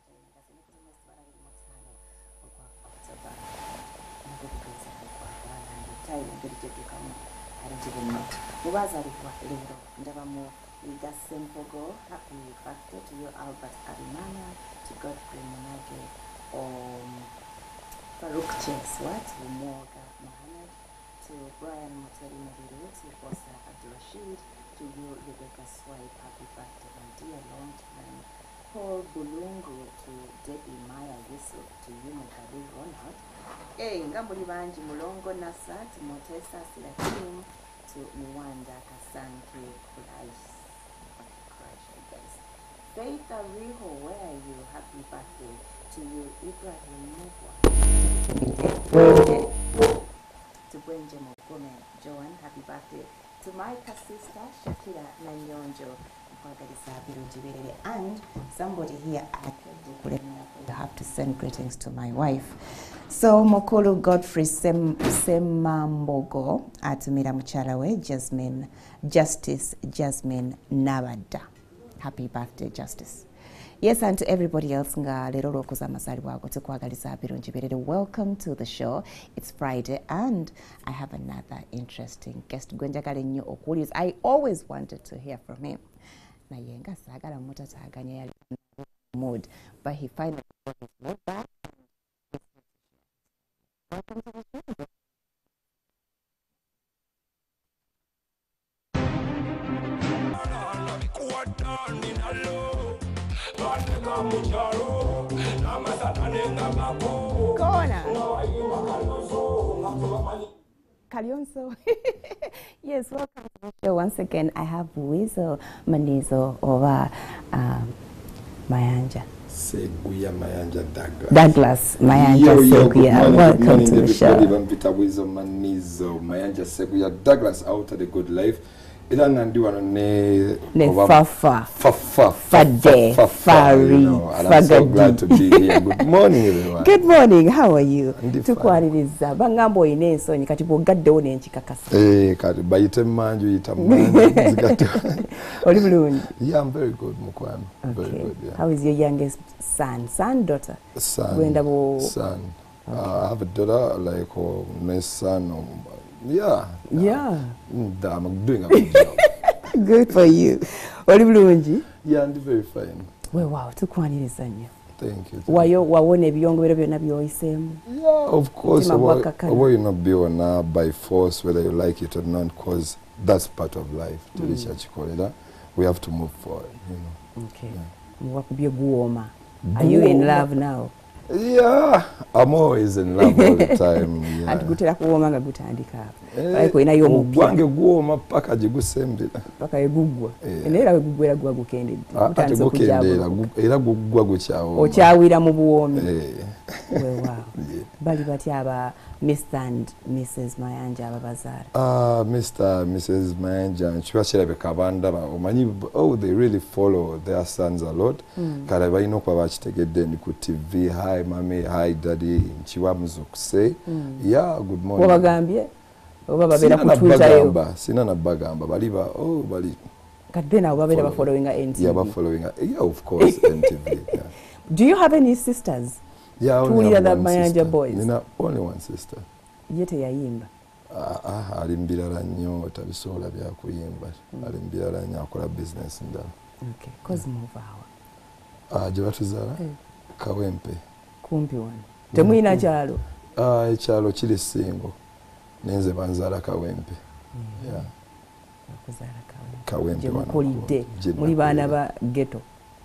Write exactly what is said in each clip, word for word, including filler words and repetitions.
Happy birthday to you, Albert Arimana, to Godfrey Monage, um, Farouk Cheswat, Umoga Mohammed, to Brian Moteri Madiru, to Bosa Abdurrashid, to you, Rebecca Swipe, happy birthday, my dear, long time. Paul Bulungu, to Debbie Maya Yusuf, to you, Mukadu Ronald. Hey, Ngambuli Banji Mulongo Nasa, to Motesa Silakim, to Mwanda Kasanke Kulais. Faith Ariho, where are you? Happy birthday to you, Ibrahim Mugwa. To Bwenje Mogome, Joan, happy birthday. To my sister, Shakira Nanyonjo, and somebody here I have to send greetings to my wife. So Mokolo Godfrey Sem Semambogo at Mira Mucharawe, Jasmine, Justice Jasmine Navada. Happy birthday, Justice. Yes, and to everybody else, welcome to the show. It's Friday, and I have another interesting guest. I always wanted to hear from him. Mood, but he finally got his mood back. Welcome to the show. Kalionso. Yes, welcome to the show. Once again, I have Weasel Manizo over um, Mayanja. Seguya Mayanja Douglas. Douglas Mayanja yo, yo, Seguya. Welcome morning, to the show. Weasel Manizo Mayanja Seguya Douglas out of the good life. Ila nandiwa ne fafa fafa fade fari. And I'm so glad to be here. Good morning, everyone. Good morning. How are you? Tukwaririza bangambo ineso nyikati bogadde one nchikakasa. Eh kati bayite manju yita manju zigatu. Oli bulungi. Yeah, I'm very good, Mukwano. Okay. Very good, yeah. How is your youngest son? Son, daughter? Son. Gwenda bo son. Okay. Uh, I have a daughter, like oh, my son. Um, Yeah. Yeah. Uh, I'm doing a good job. Good for you. Oli bulungi? Yeah, I'm very fine. We wow, tukwaniriza nnyo. Thank you. Wayo wawone ebyongobero byonna byoyisemu. Yeah, of course. Why you not be on by force, whether you like it or not, because that's part of life. To reach mm. we have to move forward, you know. Okay. Yeah. Are you in love now? Yeah, I'm always in love all the time. Yeah. And gutera kuwoma nga gutandika. Aiko ina yo mupya. Gwange guwoma paka jigusembera. Paka egugwa. Enera egugwera gwa gukende. Ate gukendera era gugwa guchawo. Ochawira mu buwomi. Eh. Well, wow. Yeah. Bali bati aba Mister and Missus Mayanja ababazara. Ah, uh, Mister and Missus Mayanja nchibashira bekabanda omanyi oh they really follow their sons a lot. Mm. Kale bayino kwa bachitegedde ni ku T V. Hi mommy, hi daddy, nchiwa muzukuse. Mm. Yeah, good morning. Wabagambye? Obababera ku Twitter yo. Sina na bagamba baliba oh bali. Kadena obabera ba following N T V. Yeah, ba following. Yeah, of course N T V. Yeah. Do you have any sisters? Yeah, I only have one sister. Boys? Nina only one sister. Yete yayimba? Ah, ah, alimbirala nnyo tabisobola bya kuyimba. Mm. Alimbirala nnyo akola business ndala. Okay, cause mm. move awa. Ah, jebatuzala? Hey. Kawempe. Kumpi wano. Temuyina kyalo? Ah, ekyalo kiri Singo. Nenze banzala Kawempe. Mm. Yeah. Kuzala Kawempe. Kawempe wano. Jemukulidde. Muli baana ba ghetto.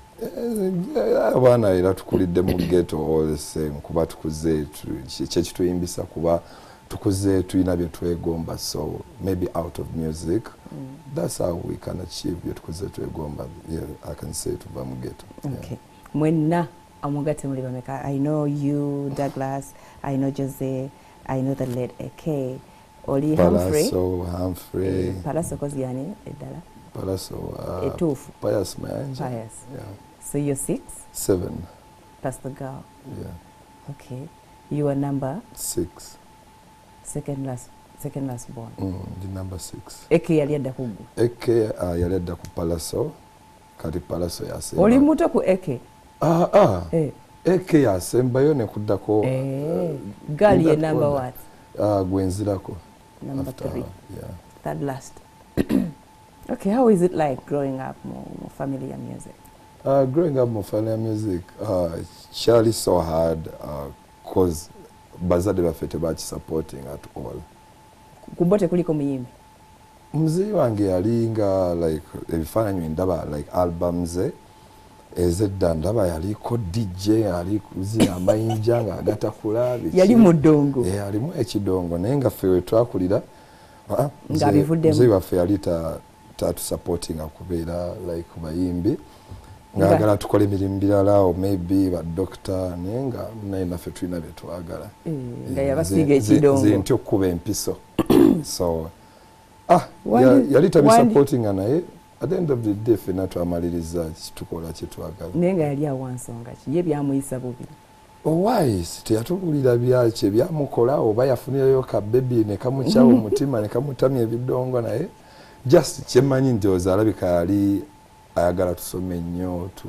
Abaana era tukulidde mu ghetto all the same kuba tukuze kye kituyimbisa kuba tukuze tuyina bye twegomba, so maybe out of music mm. that's how we can achieve bye tukuze twegomba. Yeah, I can say tuva mu ghetto. Okay. Yeah. Mwenna amugate muli bameka. I know you Douglas, I know Jose, I know the late A K, Oli Humphrey. Palaso Humphrey. Palaso kozi yani edala. Palaso uh, Etufu. Pius Mayanja. Pius. Yeah. So you're six? Seven. That's the girl. Yeah. Okay. You are number? Six. Second last, second last born. Mm, the number six. Eke yali adda kugu. Eke uh, yali adda ku Palaso. Kati Palaso yase. Oli muto ku Eke? ah ah eh eke yasembayo ne kuddako eh gali ye number what ah gwenzirako number after three her, yeah. third last okay how is it like growing up more, more familiar music uh growing up more familiar music uh Charlie so hard uh cause bazade bafete bachi supporting at all kubote kuliko muyimbi muziki wange yalinga like ebifaananyi ndaba like albums ezedda ndaba yaliko D J yali kuzina amayinja nga agatakula yali mudongo eh alimu ekidongo naye nga ffe twakulira nga bivuddemu muziki waffe yali ta tatu supporting akubeera like bayimbi ngagala tukole emirimu birala maybe ba doctor naye nga naye naffe tulina bye twagala nga yabasiiga ekidongo nti okuba empiso so ah yali tabi supporting naye at the end of the day fena twamaliriza tukola kyetwagala naye nga yali awansonga ki ye byamuyisa bubi owise teyatugulira byakye byamukola oba yafunirayo ka baby ne kamukyawo omutima ne kamutamya ebidongo naye just kyemanyi nti ozaalabika yali ayagala tusome nnyo tu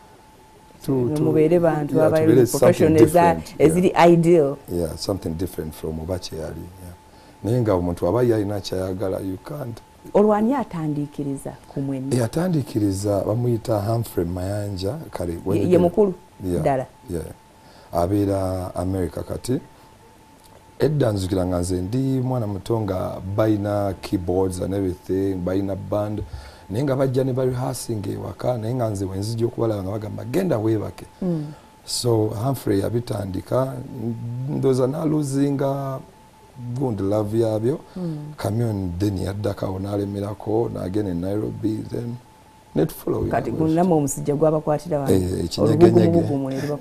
mubeere bantu abali professionals eziri ideal yeah something different from oba kyeyali naye nga omuntu aba yalina kyayagala you can't olwani atandikiriza kumwenni yatandikiriza bamuyita Humphrey Mayanja kale ye mukulu ddala yeah abeera America kati edda nzukira nga nze ndi mwana mutonga bayina keyboards and everything bayina band naye nga bajja ne rehearsing ewaka naye nga nze wenzijja okubalaba nga bagamba genda weebake mm. so Humphrey yabitandika ndoza naluzinga good love yabyo mm. Camion then yaddakawo n'alemerako n'agenda e Nairobi then net follow kati gunnamo omusijja gwabakwatira wange ekinyegenyege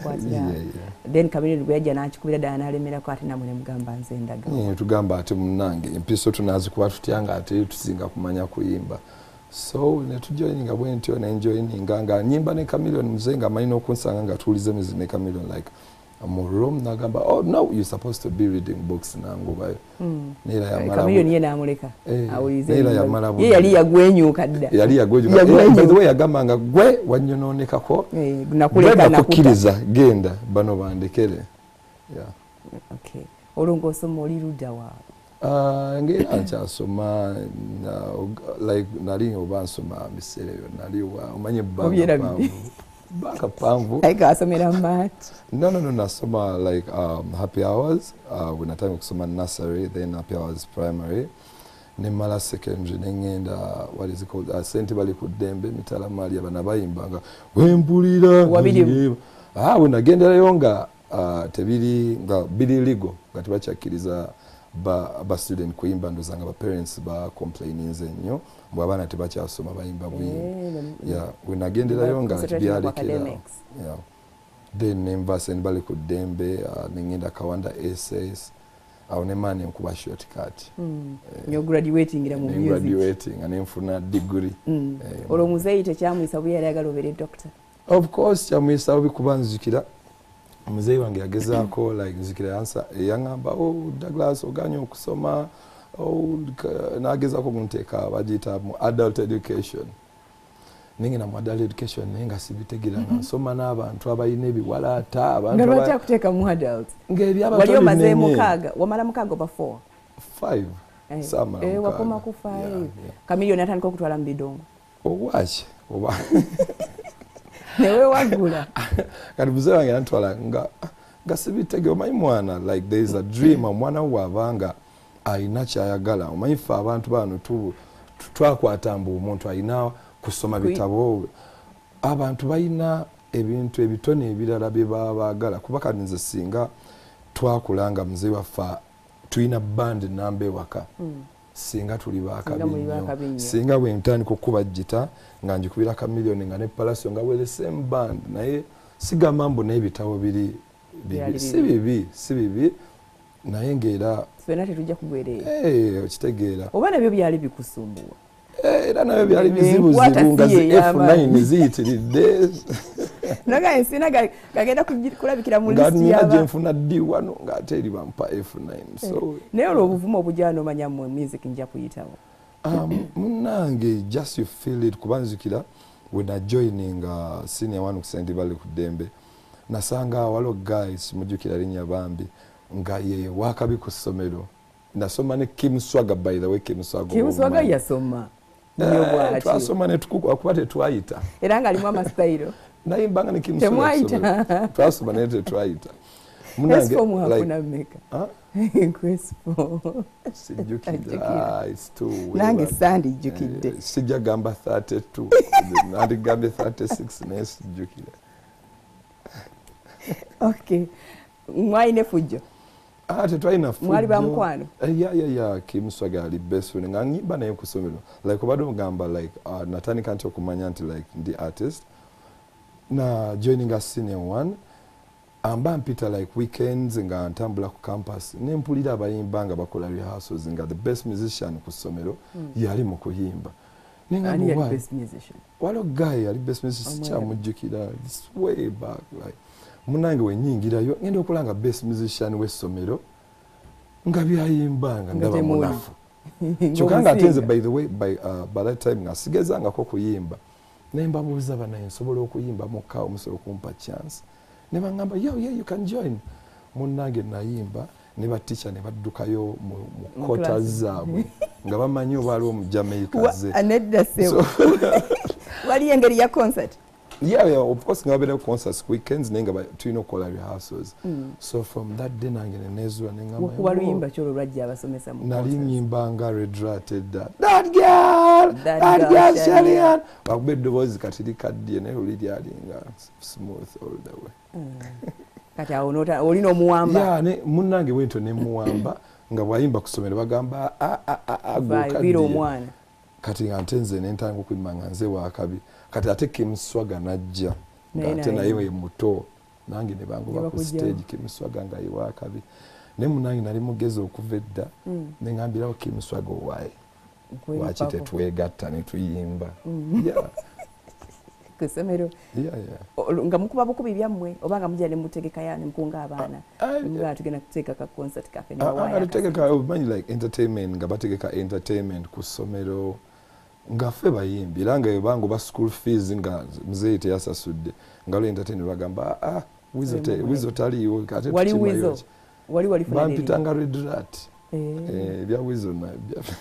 then Camion bwejja n'akikubira ddala n'alemerako ate namwe ne mugamba nze ndaga yeah, tugamba ate munange empiso tunazikuba tutyanga ate tusinga kumanya kuyimba so ne tujoininga bwentyo ne enjoyininga nga nyimba ne Chameleon muzenga amanyi n'okunsanga nga tuwulize emizi ne Chameleon like mu room nagamba oh no you're supposed to be reading books nangu bayo mm. nera ya mala Chameleon ye namuleka eh, awulize nera ya mala ye yali yagwenyuka dda yali yagwenyuka eh, by the way yagamba nga gwe wanyononekako eh nakuleka nakukiriza genda bano bandekere yeah okay olongo somo liruda wa ah uh, ngera nkyasoma uh, like nali obansoma bisere nali wa umanye banga Baka pamvu. I got some in mat. No, no, no, nasoma like um, happy hours. Uh, when I time kusoma nursery, then happy hours primary. Nemala secondary, nengenda what is it called? Uh, Saint Bali Kudembe, mitala mali abana bayimbanga. Wembulira. Wabidi. Ah, when agenda yonga uh, tebiri nga bili ligo. Ngati bachakiriza ba ba student kuimba ndo zanga ba parents ba complaining zenyo. Mwabana tebacha soma bayimba buyimba yeah when agendera yonga byali kira yeah then nemvase nibali kudembe uh, ningenda kawanda essays au nemane nkuba shortcut mm. uh, you graduating ira mu music graduating and nfuna degree mm. uh, olo muzeyi tekyamwisa buyali agalo bere doctor of course kyamwisa obi kubanzikira muzeyi wange yagezaako like nzikira answer yangamba oh Douglas oganyo okusoma oh nageza ko kunteka bajita mu adult education ningi na mu adult education ninga sibitegira na soma n'abantu abayine ebiwala ata abantu ngaba cha kuteka mu adult ngebi abantu waliyo mazee mukaga wamala mukaga ba four five eh, sama eh wakoma ku five yeah, yeah. Chameleon atandika kutwala mbidongo owache oba newe wagula kati buze wange antwala nga ngasibitege omanyi mwana like there is a dream omwana wabanga aina kyayagala omanyifa abantu bano tu twakwatamba omuntu aina kusoma bitabo abantu bayina ebintu ebitone ebirala bye babagala kuba kadinze singa twakulanga mzee wafa tuina band nambe waka mm. singa tuli bakabinyo singa bwe ntani kukuba jita nga njikubira Chameleon nga ne Palacio nga wele same band naye siga mambo na ebitabo biri bibi si bibi si bibi naye ngera fena tetujja kugwerera eh okitegeera oba nabyo byali bikusumbuwa eh era nabyo byali bizibu zibunga zi F nine ziyitiridde naga ensina gagenda kulabikira mu list yaba ngani naje nfuna D one ngate eri bampa F nine so naye olwobuvumo obujano manya mu music nja kuyitawo um munange just you feel it kubanzikira when I joining uh, senior one ku Saint Valley ku Dembe nasanga walo guys mujukira linya bambi nga ye wakabi ku somero nasoma ne Kim Swaga by the way Kim Swaga Kim Swaga yasoma niyo bwati twasoma ne tukuko akwate twayita era nga alimu amastairo nayimbanga ne Kim Swaga twasoma ne twayita munange like meka ah Crespo sijukira it's too nange sandi jukide sijja gamba thirty-two nandi gambe thirty-six next jukira okay mwaine fujo ah tetwaina fujo mwali ba mkwano uh, yeah yeah yeah Kim Swaga ali best friend nganyimba naye kusomero like obado ngamba like uh, natani kanto kumanya nti like the artist na joining us senior one amba mpita like weekends nga ntambula ku campus nempulira abayimba nga bakola rehearsals nga the best musician ku somero mm. yali mu kuyimba ninga ani yali best musician walo guy yali best musician cha mujukira this way back like munange wenyingira yo ngende okulanga best musician we somero nga byayimbanga ndaba munafu chokanga atenze by the way by uh, by that time ngasigezanga ko kuyimba nemba buza bana nsobola okuyimba mukka omusolo kumpa chance neba ngamba yo yeah you can join munange nayimba neba teacher ne baddukayo mu quarters zaabwe nga bamanyo balo mu Jamaica ze anedda sewo wali engeri ya concert yeah yeah of course ngabera concerts weekends nenga ba tuino kola rehearsals mm. so from that day nange nezwa nengamba kuba luyimba cholo lwajja abasomesa mu nali nyimbanga Red Ratted that that girl that, that girl Shalian bakubedde bozi katili kadie ne ulidi alinga smooth all the way mm. kati aonota olino muwamba yeah ne munange wento ne muwamba nga bwayimba kusomera bagamba a a a agukadde omwana kati ngantenze nentango kwimanga nze wakabi kati ate Kim Swaga najja ngate na yewe muto nange ne bango ba ku stage Kim Swaga nga yiwa kabi ne munange nali mugeze okuvedda mm. ne ngambirawo Kim Swaga wae wachite twegatta ne tuyimba mm. yeah kusemero yeah yeah nga mukuba bukubi byamwe obanga mujja ne mutegeka yani mkunga abana nga tugenda kuteeka ka concert cafe ne wae nga tegeka manyi like entertainment nga bategeka entertainment ku somero nga fe bayimbi langa ebango ba school fees nga mzee te yasasudde ngalo entertain bagamba ah wizo te wizo tali kate wali wizo wali wali funa bampitanga Red Rat eh bya wizo na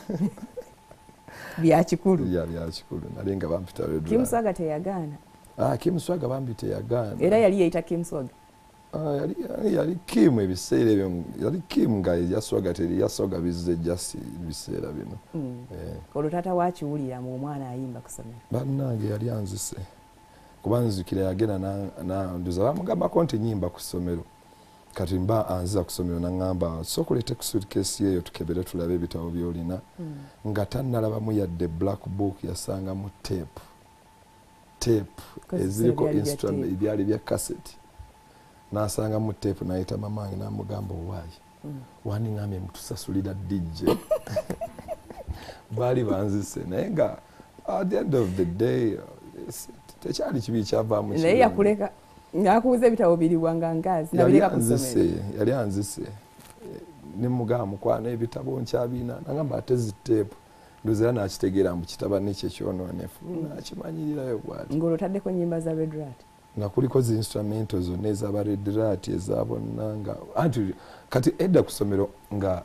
bya chikulu ya bya chikulu nalinga bampita Red Rat Kim Swaga te yagana ah Kim Swaga bampite yagana era yali yaita Kim Swaga ah yali yali Kim ebiseere byo yali Kim nga yaswaga te yaswaga bizze just biseera bino mm. eh kolo tata wachi ulira mu mwana ayimba kusomera bannange yali anzise kubanzikira yagena na na nduza bamugamba konti nyimba kusomero kati mba anza kusomero na ngamba sokulete ku suitcase yeyo tukebere tulabe ebitabo byolina mm. nga tannalaba mu yadde black book yasanga mu tape tape eziriko instrument ibyali bya cassette nasanga mu tape naita mamange na mugambo wayi mm. wani ngame mutusasulira D J bali banzise nenga at the end of the day tekyali kibi kyavaamu naye yakuleka ngakuuza ebitabo biri wanga ngazi nabireka kusomera yali anzise ne mugamu kwana ebitabo nkyabina nagamba atezi tape ndozera nakitegeera mu kitaba n'ekyo kyononefu nakimanyirirayo bwati ngolo taddeko nyimba za Red Rat nga kuliko zi instrumento zonna ezaba Red Rat ezabonnanga anti kati edda kusomero nga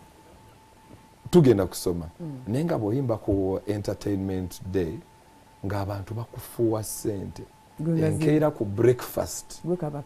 tugenda kusoma mm. naye nga bw'oyimba ku entertainment day ng'abantu bakufuwa ssente enkeera ku breakfast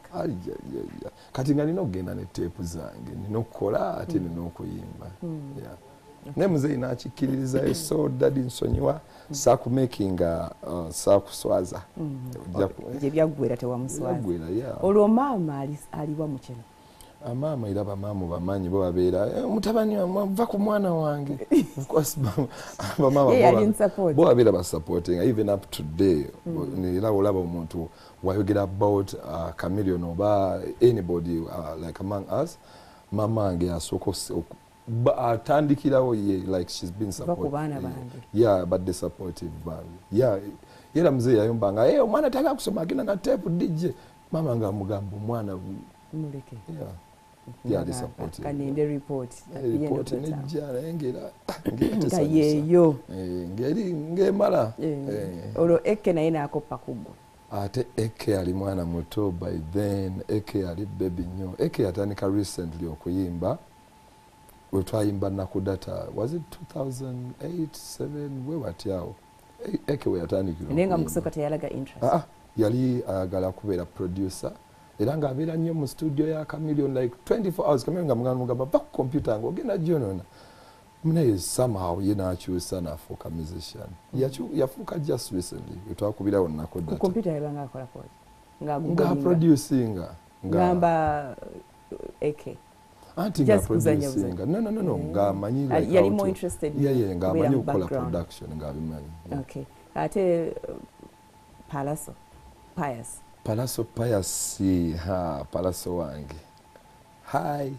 kati nga nina okugenda ne teepu zange nina okukola ate mm. nina okuyimba mm. yeah. ne muzeeyi n'akikkiririza eso dadi nsonyiwa mm. saakumakinga uh, saakuswaza gye byaggwera tewamuswaza yeah. olwo maama aliwa mu kino amaama era bamaama bamanyi bo babeera mutabani va ku mwana wange of course bamaama bo babeera basupporting even up today era olaba omuntu wayogera about uh, Chameleon oba anybody uh, like among us mama wange asooka atandikirawo ye like she's been supporting yeah but the supportive band yeah era mzee yayombanga eh omwana taka kusoma agenda na tape D J mama nga mugambo mwana muleke yeah yali support kaninde report report ne jana engera nga yeyo ngeri ngemala olwo Eke naye nakoppa kugwa ate Eke ali mwana muto by then Eke ali baby nnyo Eke yatandika recently okuyimba we twayimba nakudata was it two thousand eight seven we watyawo Eke we yatandikira nenga mukusoka teyalaga interest ah yali ayagala kubeera producer era ng'abeera nnyo mu studio ya Chameleon like twenty-four hours Chameleon nga mugamba mugamba ba computer ngo ogenda gyonona mune somehow ye n'akyusa n'afuuka musician yafuuka just recently twakubirawo nakudata ku computer yabanga akola kwa nga producinga ngamba Eke anti nga producinga no no no no nga manyi like yali more interested yeah yeah nga manyi ukola production nga bimanyi okay ate Palaso Pius Palaso Pius ha Palaso wange hi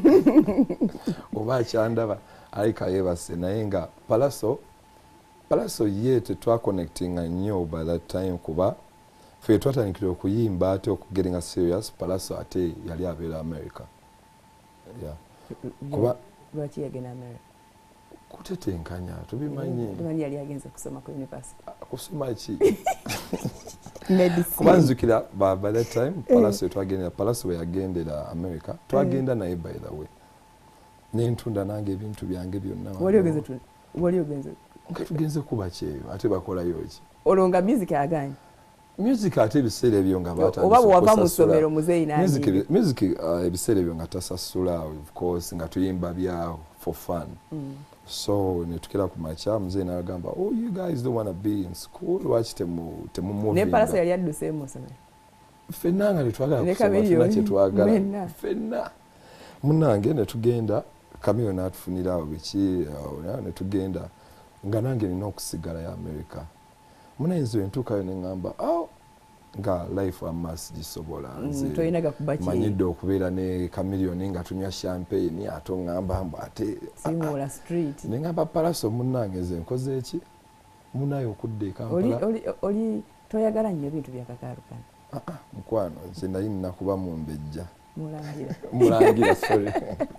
oba chandaba alika yebase naye nga Palaso Palaso ye tetwa connecting nnyo by that time kuba fe twatandikira okuyimba ate okugetting serious Palaso ate yali abeera America yeah kuba lwaki yagenda America kutetenkanya tubimanyi tumanyi yali agenze kusoma ku university kusoma ki medicine kubanzukira by, by that time Palaso twagenda Palaso yagendera America twagenda naye by the way n'entunda nange ebintu byange byonna wali ogenze tu wali ogenze tugenze kuba kyeyo ate bakola yoki olonga music aganye music ate ebiseera ebyo nga batandise oba wava mu ssomero muzeyi nani music music ebiseera ebyo nga tasasula of course nga tuyimba byawo for fun mm. So netukira ku macha mzee n'agamba oh you guys don't want to be in school watch temu temu movie ne Palaso yali aduse mu ssomero fenanga litwagala kusoma fena kye twagala fena munange ne tugenda Chameleon n'atufunira awo biki ne tugenda nga nange nina okusigala ya America munayinzo entuukayo ne ngamba oh nga life amas gisobola nze toyinaga kubaki manyidde okubeera ne Chameleon nga tunywa champagne ato ngamba mbu ate Simula street ne ngamba Palaso munnange nze nkoze eki munayo okudde Kampala oli oli oli toyagala nnyo ebintu bya kakalukana ah ah mukwano nze nayi nnakuba mu mbejja mulangira mulangira sorry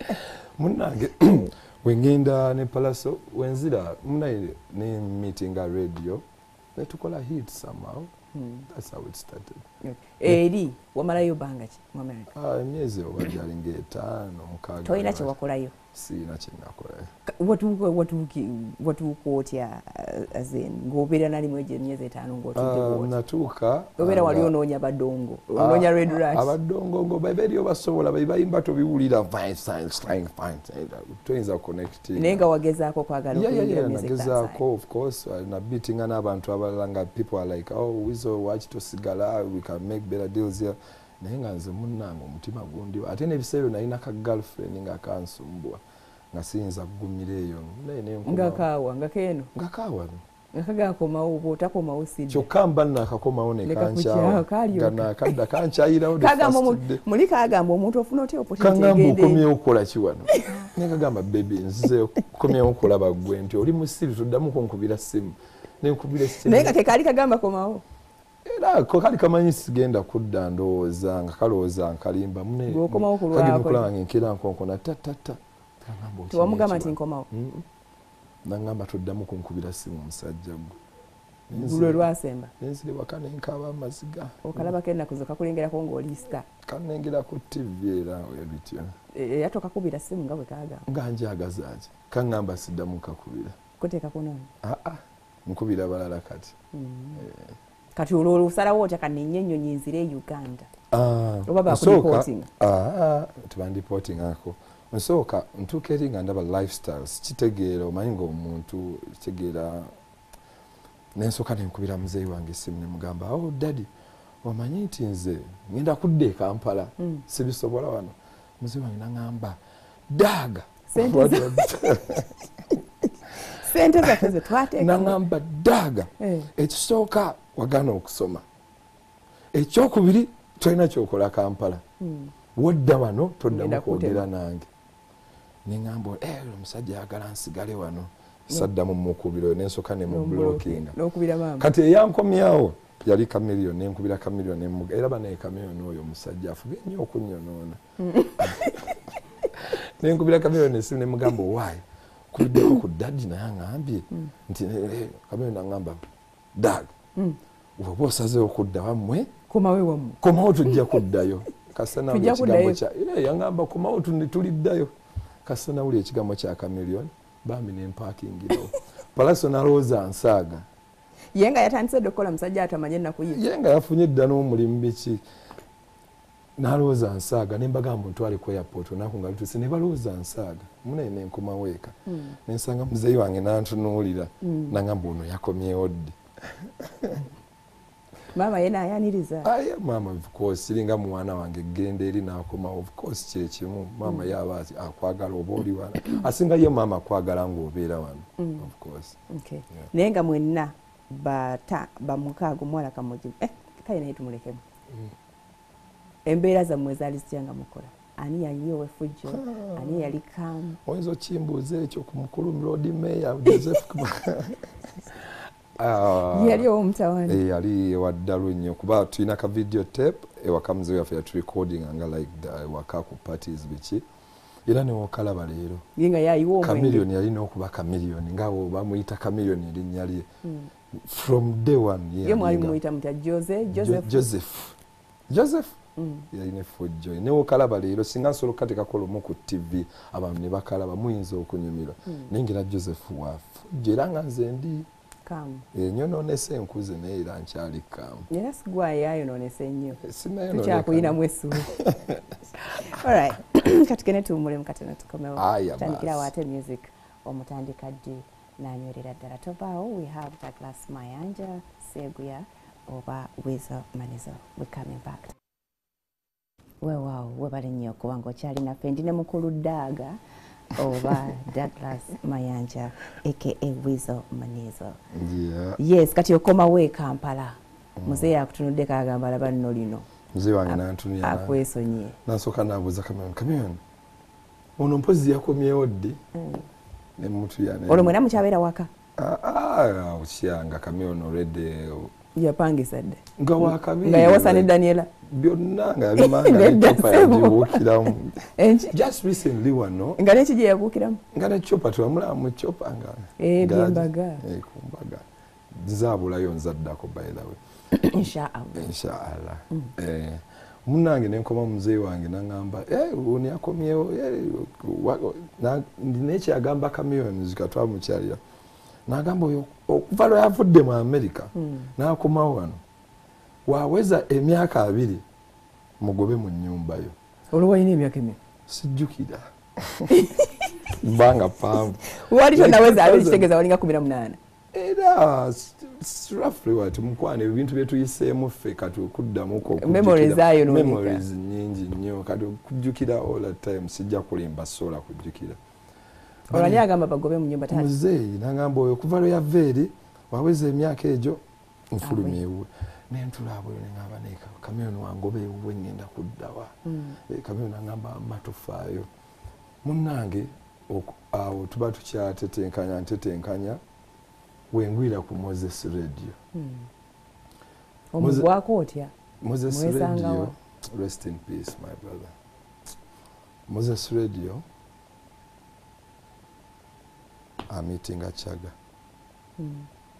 munnange wengenda ne Palaso wenzira munayi ne meeting a radio netukola hit somehow. Hmm. That's how it started. Okay. Eri wamalayo banga ki mu America? Ah, emyezi obajali ng'etaano mukaaga. Toyina kye wakolayo? Sina kye nakolayo. Watu watu watu kwotya as in ng'obeera nali mu emyezi etaano ng'otudde bw'oti. Uh, natuuka. Obeera wali onoonya badongo. Onoonya red rat. Abadongo ngo babeeri obasobola bayimba tobiwulira fine science fine fine. Toyinza connecting. Naye nga wagezaako kwagala okuyiga music. Nagezaako of course na beatinga n'abantu abalala nga people are like oh wizo watch tosigala we can make better deals here. Naye nga nze munnange omutima gundi ate n'ebiseera nalina ka girlfriend nga kansumbwa nga siyinza kugumira eyo nga kaawa nga keeno nga kaawa nga kagakomawo bw'otakomawo sidde kyokka mba nakakomawo ne kankyawo nga nakadda kankyayirawo muli kagamba omuntu ofuna otya opportunity kangamba okomyewo okukola ki wano ne kagamba bebi nzize okomyewo okulaba ggwe nti oli musiri tuddamu kunkubira simu nenkubira essimu naye nga ke kaali kagamba komawo era ko kali kamanyi sigenda kudda ndowooza nga kalowooza nkalimba mune gwokomawo ku lwako kali mukulaba ng'enkira nkonkona tatata tewamugamba nti nkomawo nangamba toddamu kunkubira simu musajja gwe lwe lwasemba nenzire waka nenkaba amaziga okalabako ennaku zo kakulengerako ng'oli star kanengera ku tivi era ebityo yatoka kubira simu nga bwe kagamba nga njagazaaki kaŋŋamba siddamu kakubira kuteeka kunoona aa nkubira balala kati kati olwo osalawo otya kanenye ennyonyi nzire e Uganda oba bakulipotinga tebandipotingako nsooka ntuuka eri nga ndaba lifestyles kitegeera omanyi ng'omuntu kitegeera nensooka nenkubira muzeeyi wange essimu nemugamba oh daddy omanyi nti nze ngenda kudda e Kampala sibisobola wano muzeeyi wange naŋŋamba daaga sente zaffe ze twateeka naŋŋamba daaga ekisooka wagana okusoma ekyokubiri tolina kyokola Kampala wodda wano toddamu kwogera nange neŋŋamba omusajja ayagala nsigale wano saddamu mukubiro nensooka nemublokinga kati eyankomyawo yali Chameleon nenkubira Chameleon era banaye Chameleon oyo omusajja afube nnyo okunyonoona nenkubira Chameleon esimu nemugamba owaayi kuddeko ku daddy naye aŋambye nti Chameleon aŋamba dag oba osazeewo okudda wammwe komawe wammwe komawo tujja kuddayo kasana ekigambo kya yaŋamba komawo tuliddayo kasana wuli ekigambo kya Chameleon bambi nempakingirawo Palaso nalowooza nsaaga yenga yatandise okukola musajja atamanye ennaku ye yenga yafunye dda n'omulimu biki nalowooza nsaaga nembagamba ntwale ku airport onaku nga lutuse ne balowooza nsaaga munaye nenkomawo eka nensanga muzeeyi wange nantunuulira nangamba ono yakomyewo ddi maama ye nayaniriza aye maama of course siringa mwana wange genda eri nakomawo of course kyekimu maama mm. yaba akwagala oba oli wano asinga ye maama akwagala ng'obeera wano mm. of course okay. yeah. naye nga mwenna bata bamukaaga omuwala kamugimu eh, kale naye tumulekemu mm. embeera zammwe zaali zitya nga mukola ani yali owefujjo ah. ani yali kamu oyinza okimbuuza ekyo ku mukulu Lord Mayor Joseph Uh, yali omutawani eh yali waddalu nnyo kuba tulina ka video tape ewaka muzeeyi waffe yatu recording anga like ewaka ku parties biki era ne wokalaba leero yenga yayiwo Chameleon yalina okuba Chameleon ngawo bamuyita Chameleon erinnya lye mm. from day one ye mwali muyita mutya Jose Joseph jo, Joseph Joseph mm. yalina fujjo ne wokalaba leero singa nsolo kati kakolomu ku T V abantu ne bakalaba muyinza okunyumira mm. nengera Joseph wafujjo era nga nze ndi kamu enyo nonese enkuze naye era nkyali kamu era sigwayo nonese nnyo tukyakuyina mwesu alright katukene tuwumule mukatene tukomewo tutandikira waate music omutandika ddi nanywerera ddala tobaawo we have Douglas Mayanja Seguya oba Weasel Manizo we coming back weewaawo webale nnyo kubanga okyali naffe ndi ne mukulu Daaga oba Douglas Mayanja aka Weasel Manizo yeah. yes kati okomawo e Kampala mm. muzeeyi akutunudde kagamba laba nno lino muzeeyi wange nantunira akwesonye nasooka nabuuza Chameleon Chameleon ono mpozi yakomyewo ddi mm. ne mutu yana olwo mwena mukyabeera waka ah okyanga Chameleon already yapangisa dde nga wakabiri nga yawasa ne Daniela byonna nga yabimanga ekyapa yagibuukiramu just recently wano nga nekijye yabuukiramu nga nekyapa twamulaba mu kyapa nga ebyembaga kumbaga nzaabulayo nzaddako by the way inshallah inshallah eh munange nenkoma muzeeyi wange nangamba eh oni akomyewo ndi nekyagamba Chameleon zikatwa mukyalira nagamba oyo okuva lwe yavudde mu America mm. nakomawo wano waweza emyaka abiri mugobe mu nnyumba yo olwo walina emyaka emeka sijjukira banga pamvu wali tonaweza abiri kitegeeza walinga kumi na munaana era roughly what mukwane ebintu byetuyiseemu ffe kati okuddamuko memories zayo n'onika memories nyingi nnyo kati okujjukira all the time sijja kulimba sola kujjukira olwali agamba bagobe mu nnyumba tani muzeeyi nagamba oyo okuva lwe yava eri waweza emyaka egyo nfulumya ewuwe nentulaba oyo nengamba neka Chameleon wangobe ewuwe ngenda kuddawa Chameleon nagamba matufaayo munnange awo tuba tukyatetenkanya ntetenkanya wengwira ku Moses Radio omugwako otya Moses Radio rest in peace my brother Moses Radio a meeting at Chaga. Mm.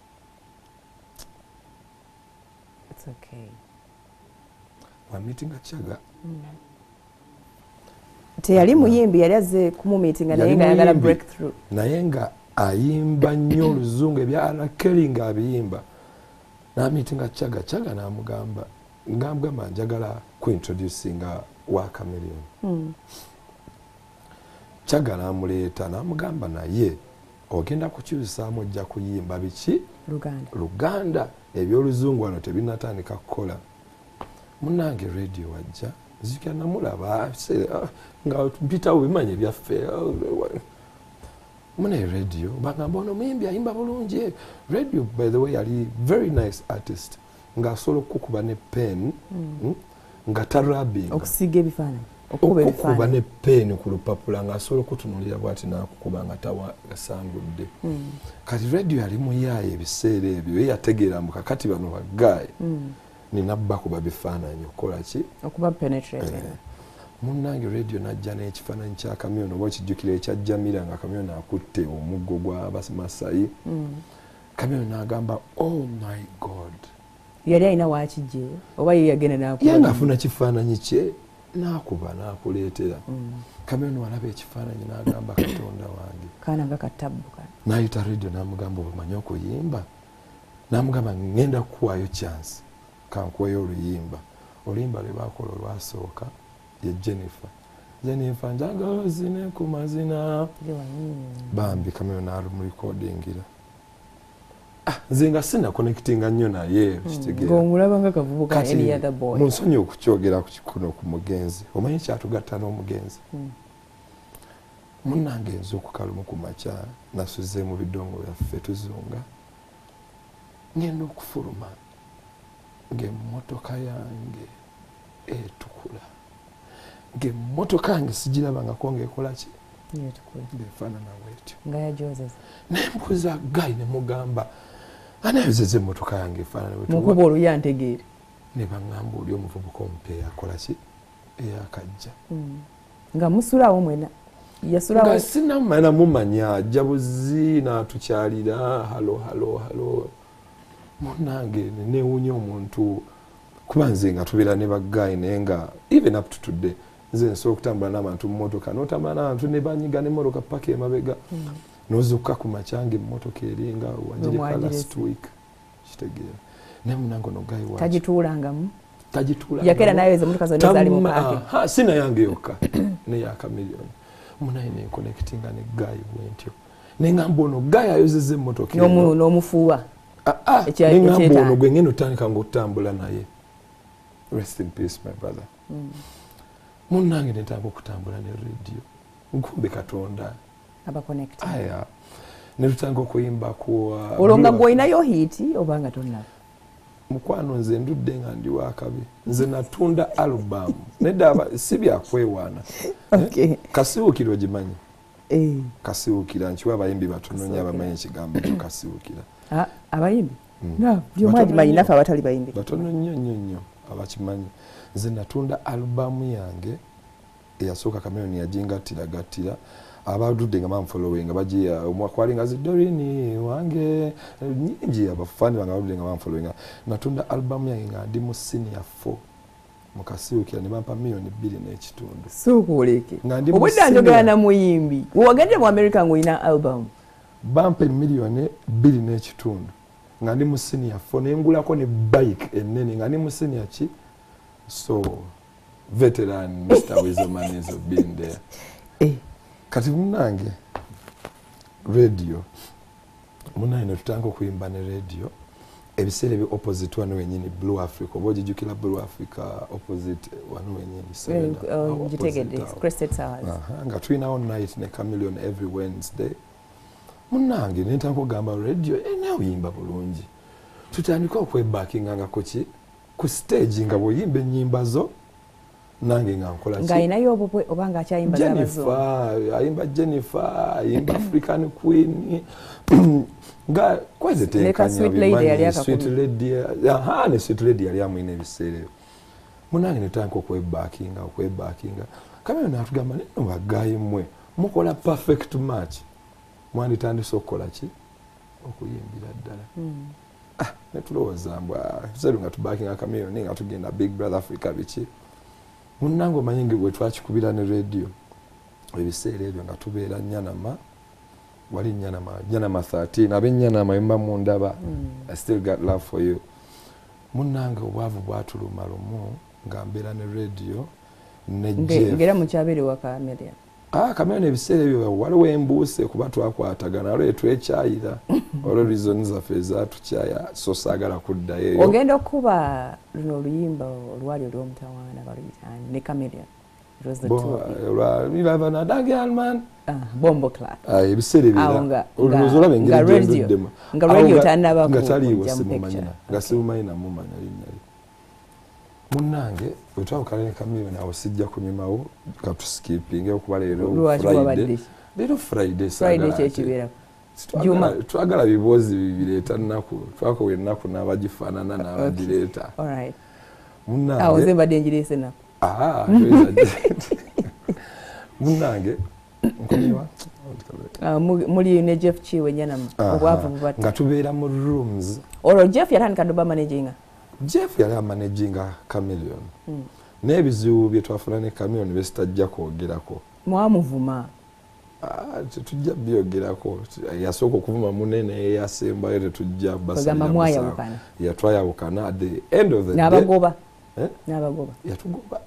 It's okay. A meeting at Chaga. Mm. Teyali muyimbi yali azze kumu meeting naye nga yagala breakthrough. Naye nga ayimba nnyo oluzungu ebya Alakeli nga abiyimba. Na meeting at Chaga. Chaga namugamba ngambwa njagala kuintroducinga wa Chameleon. Mm. Chaga namuleeta namugamba naye ogenda kukyusaamu ojja kuyimba biki Luganda Luganda ebyoluzungu wano tebinatandika kukola munnange radio wajja zika namulaba nga mpitawo bimanye byaffe mune radio bagamba ono muyimbi ayimba bulungi radio by the way yali very nice artist nga asobola okukuba ne pen mm. mm, nga tarabinga okusiga ebifaananyi okukuba ne pen ku lupapula nga asobola okutunulira bwati nakukuba nga tawasangudde mm. kati radio yali muyaye ebiseera ebyo ye yategeera mbu kakati bano bagaayi mm. nina bakuba bifaananyi okukola ki okuba penetrating eh. munnange radio najja n'ekifaananyi kya kamyoni oba okijjukira ekya Jamila nga kamyoni akutte omuggo gwa Bamasayi. Kamyoni n'agamba oh my god, yali alina waakijje oba ye yagenda n'akuba ye ng'afuna kifaananyi kye n'akuba n'akuleetera. Kamyoni walaba ekifaananyi n'agamba Katonda wange kaana nga katabbuka, n'ayita radio n'amugamba omanyi okuyimba, n'amugamba ngenda kukuwaayo chance kankuweyo oluyimba. Oluyimba lwe baakola olwasooka ye Jennifer. Jennifer njagala ozine ku mazina bambi Kamyoni n'alumulikodingira. Ah, nze nga sina connectinga nnyo naye kitegeera. Ng'omulaba nga kavubuka any other boy. Munsonyi okukyogera ku kikuno ku mugenzi. Omanyi kyatugatta n'omugenzi. Munnange nze okukalumu ku makya nasuze mu bidongo byaffe tuzunga. Ngenda okufuluma ng'emmotoka yange etukula. Ng'emmotoka yange sigirabangako ng'ekola ki? Etukula. Ng'efaanana bw'etyo. Nga yajozeza. Nembuuza Guy ne mugamba ani ayozezza emmotoka yange efaanana bw'etyo. Mukuba oluyantegeere. Ne baŋŋamba oli omuvubuka omupya eyakola ki? Eyakajja. Nga musulawo mwena. Yasulawo. Nga sinamanya mumanya ajja buzi n'atukyalira halo halo halo. Munnange neewuunya omuntu kuba nze nga tubeera ne baggayi naye nga even up to today nze nsobola okutambula n'abantu mu mmotoka n'otambula n'abantu ne banyiga n'emmotoka paka emabega n'ozukka ku makyange emmotoka eringa wagireka last week kitegeera naye munnange ono Guy Watch tagituulangamu tagituulangamu yakera nayo z'emmotoka zonna zaali mu paaki sina yange yokka neya Chameleone munaye nenkonekitinga ne Guy bwentyo nengamba ono Guy ayozezza emmotoka n'omufuuwa nengamba ono gwe ngenda otandika ng'otambula naye. Rest in peace my brother. Munnange netandika okutambula ne radio nkumbe Katonda abaconnect aya ne tutandika okuyimba ku olwo nga gw'olinayo hiti oba nga tonnaba mukwano nze ndudde nga ndi wakabi nze natunda album nedda si byakwewaana Kasiwukira ogimanyi Kasiwukira nkiwa abayimbi batono nnyo abamanyi ekigambo kyo Kasiwukira abayimbi no by'omwagimanyi nafe abatali bayimbi batono nnyo nnyo nnyo abakimanyi. Nze natunda albamu yange eyasooka Chameleone yajingattira abadudde nga bamfollowinga bagiya omwakwali nga zidorini wange nyingi abafaani bange abadudde nga bamfollowinga. Natunda albamu yange nga ndi mu senior four mu Kasiwukira ne bampa miliyoni bbiri n'ekitundu. Suukuuleke obwedda njogera na muyimbi wagende mu America ng'olina album bampa miliyoni bbiri n'ekitundu nga ndi mu senior four nengulako ne bike ennene nga ndi mu senior ki so veteran Mister Wizoman has been there. Eh. Kati munnange radio munnange netutandika okuyimba ne radio ebiseera ebyo opposite wano wenyini Blue Africa oba ogijjukira Blue Africa opposite wano wenyini gitegedde Crested Towers nga tulinawo night ne Chameleone every Wednesday. Munnange netandika okugamba radio enaawuyimba bulungi tutandika okwebakinga nga koki ku stage nga bw'oyimba ennyimba zo nange nga nkola ki ng'alinayo obupwe oba ng'akyayimba z'abazungu ayimba Jennifer ayimba African Queen nga kwezeteekanya Sweet Lady aha ne Sweet Lady yali amwina ebiseera ebyo munange netandika okwebakinga okwebakinga Chameleone n'atugamba neno baggayi mmwe mukola perfect match mwanditandise okukola ki okuyimbira ddala ah netulowooza mbwa tuzeru nga tubakinga Chameleone nga tugenda Big Brother Africa biki munnange omanyi nge bwe twakikubira ne radio ebiseera ebyo nga tubeera Nyanama wali Nyanama Nyanama thirteen ab'Enyanama yemba mu ndaba I still got love for you munnange obwavu bwatuluma lumu nga mbeera ne radio ne Jeff ngera mu kyabere wa Chameleone ah Chameleone ebiseera ebyo waliwo embuuse kuba twakwatagana olwo etwekyayira olwo reason zaffe ezatukyaya so saagala kuddayo eyo ogenda okuba luno oluyimba olwali olw'omutawaana baluyitani ne Chameleone it was the two of you lava na dagal man ah bombo clap ah ebiseera ebyo olwozo labe ngeri nduddemu nga radio tanaba nga taliwo simumanyina nga simumanyina mumanya linnali munnange wetwawukana ne Chameleone awo sijja kunyumawo katuskipinge okuba leero Friday leero Friday Friday kyekibeerako Juma twagala bibozi bibireeta nnaku twakowa ennaku n'abagifaanana n'abagireeta alright munnange awo ze mbadde ngireese nnaku ah munange nkuliwa muli ne Jeff Chiwe nyana obwavu bubata nga tubeera mu rooms olo Jeff yatandika doba managing Jeff yali managing Chameleon mm. N'ebizibu bye twafuna ne Chameleon besitajja kwogerako mwamuvuma ah tujja byogerako yasooka okuvuma munene yasemba yere tujja basanga mwaya bukana yatwaya bukana at the end of the day nabagoba eh nabagoba yatugoba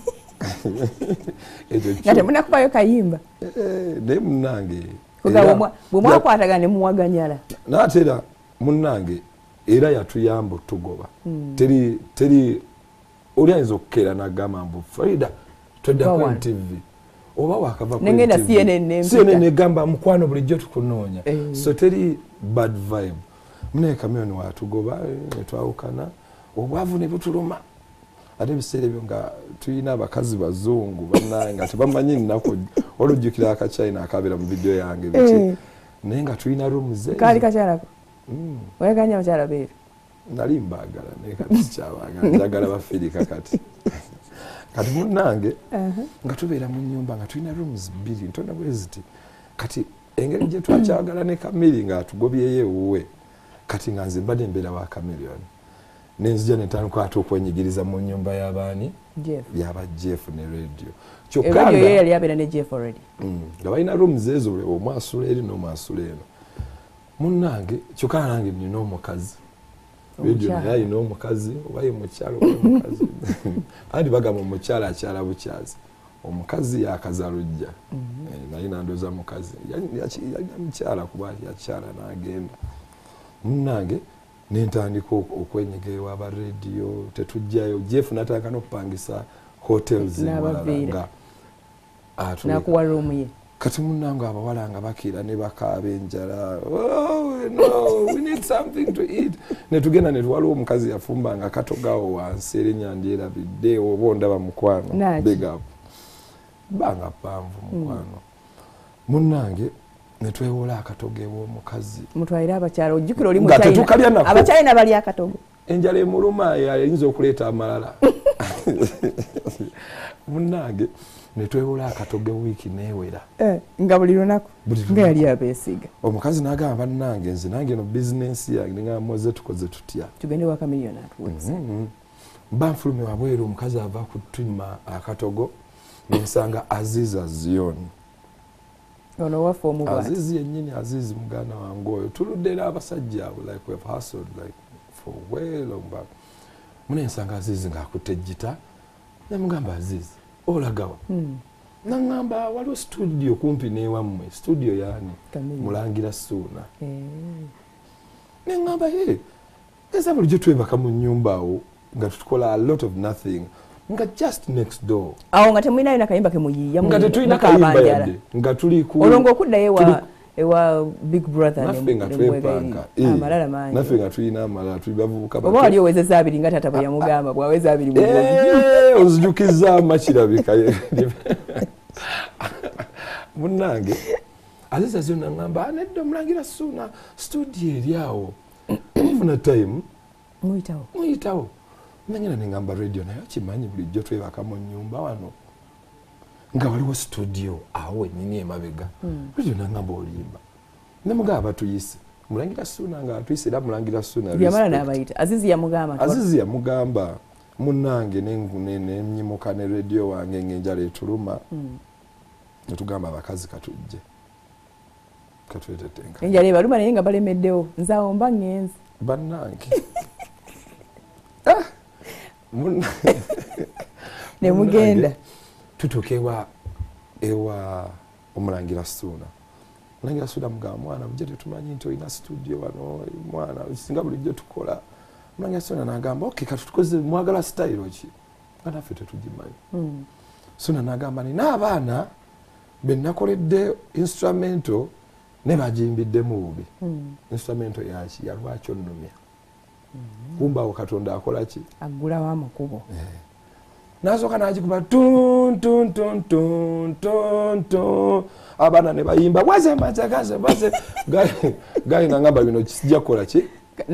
Ngate muna kubayo kayimba eh ne munange kuga bwe mwakwataga ne muwaganyala natera munange era yatuyamba tugoba mm. teri teri olianzo okera na gama mbu Frida twedda ku T V oba wakava ku T V C N N C N N gamba mukwano bulijjo tukunoonya eh. So teri bad vibe mune Chameleon watugoba netwawukana obwavu ne butuluma ate biseera ebyo nga tuyina abakazi bazungu bannanga tebamanyi nnako olujjukira akachina akabera mu video yange biki eh. Naye nga tuyina rooms kali kachalako mm. Wekanya bachala beeru nali mbagala naye kati sikyabagala njagala bafirika kati kati munange uh-huh. Nga tubeera mu nnyumba nga tuyina rooms bbiri ntonda bweziti kati engeri gye twakyagala ne Chameleon nga tugobyeyo ewuwe kati nga nze mbadde mbeera wa Chameleon nenzija netandika ate okwenyigiriza mu nnyumba y'abaani yaba Jeff ne radio kyokka radio ye yali abeera ne Jeff already nga balina rooms ezo omwasula eri n'omwasula eno munnange kyokka nange nina omukazi radio naye alina omukazi oba ye mukyalo omukazi andi bagamba omukyala akyala bukyazi omukazi yakazalujja naye nandoza mukazi yalina mukyala kuba yakyala n'agenda munnange nentandika okwenyigewa aba radio tetujjayo Jeff nataka n'okupangisa hotels nga nakuwa room ye kati munnange abawala nga bakira ne bakaaba enjala oh no we need something to eat netugenda netwaliwo omukazi yafumba nga katogawo wansi era ennyanja erabidde oba ondaba mukwano big up banga panvu mukwano mm. Munnange netwewola akatogo ew'omukazi mutwalira abakyala ojjukira oli mu China abakyala bali akatogo enjala emuluma yayinza okuleeta amalala munnange netwewola akatogo wiiki neewera eh, nga buli lunaku nga yali abeesiga omukazi n'agamba bannange nze nange no bizinensi yange nga moze tukoze tutya tugende wa Chameleon atuweza mm-hmm. Mba nfulume wabweru omukazi ava kutuma akatogo nensanga Aziza Zioni ono wafu omubati Azizi yennyini Azizi muganda wange oyo tuludde abasajja abo like we have hustled like for way long back mune nsanga Azizi ng'akutte ejjita namugamba Azizi olagawa mm. Nangamba waliwo studio kumpi newammwe studio yani Mulangira Suuna hey. Nengamba hey eza bulijjo twebaka mu nnyumba awo nga tukola a lot of nothing nga just next door awo nga temulina yona kayimba ke muyiya nga tetulina kayimba yadde nga tuli ku olongo okuddayo ewa ewa Big Brother naffe nga twepanga amalala mangi naffe nga tulina amalala tuli bavubuka oba wali owezeza abiri nga tata bwe yamugamba bwaweza abiri mu ozijukiza amakirabika munnange Aziza Zioni ngamba nedda Mulangira Suuna studio eri awo ofuna time muyitawo muyitawo nanyina nengamba radio naye kimanyi bulijjo twebaka mu nnyumba wano nga waliwo studio awo ennyini emabega mm. Radio nangamba olimba nemugamba tuyise Mulangira Suuna nga tuyise era Mulangira Suuna yamala n'abayita Azizi yamugamba Azizi yamugamba munnange nenyimuka ne radio wange ng'enjala etuluma mm. netugamba abakazi katujje katwetetenka enjala ebaluma naye nga balemeddewo nzaawo mba ngenzi bannange ah ne mugenda tutuuka ewa ewa Omulangira Suuna Mulangira Suuna mugamba mwana bujje tetumanyi nti olina studio wano mwana singa bulijjo tukola Mulangira Suuna n'agamba okay kati tukoze mwagala style ki nga naffe tetugimanyi mm. Suuna n'agamba nina abaana be nakoledde instrumento ne bagimbiddemu bubi mm. Instrumento yaki yalwaki onnumya mm. Kumba awo Katonda akola ki agulawo amakubo yeah. Nasoka n'agikuba tun tun tun tun tun tun abaana ne bayimba waze matagaze waze gayi nangamba bino kijja kukola ki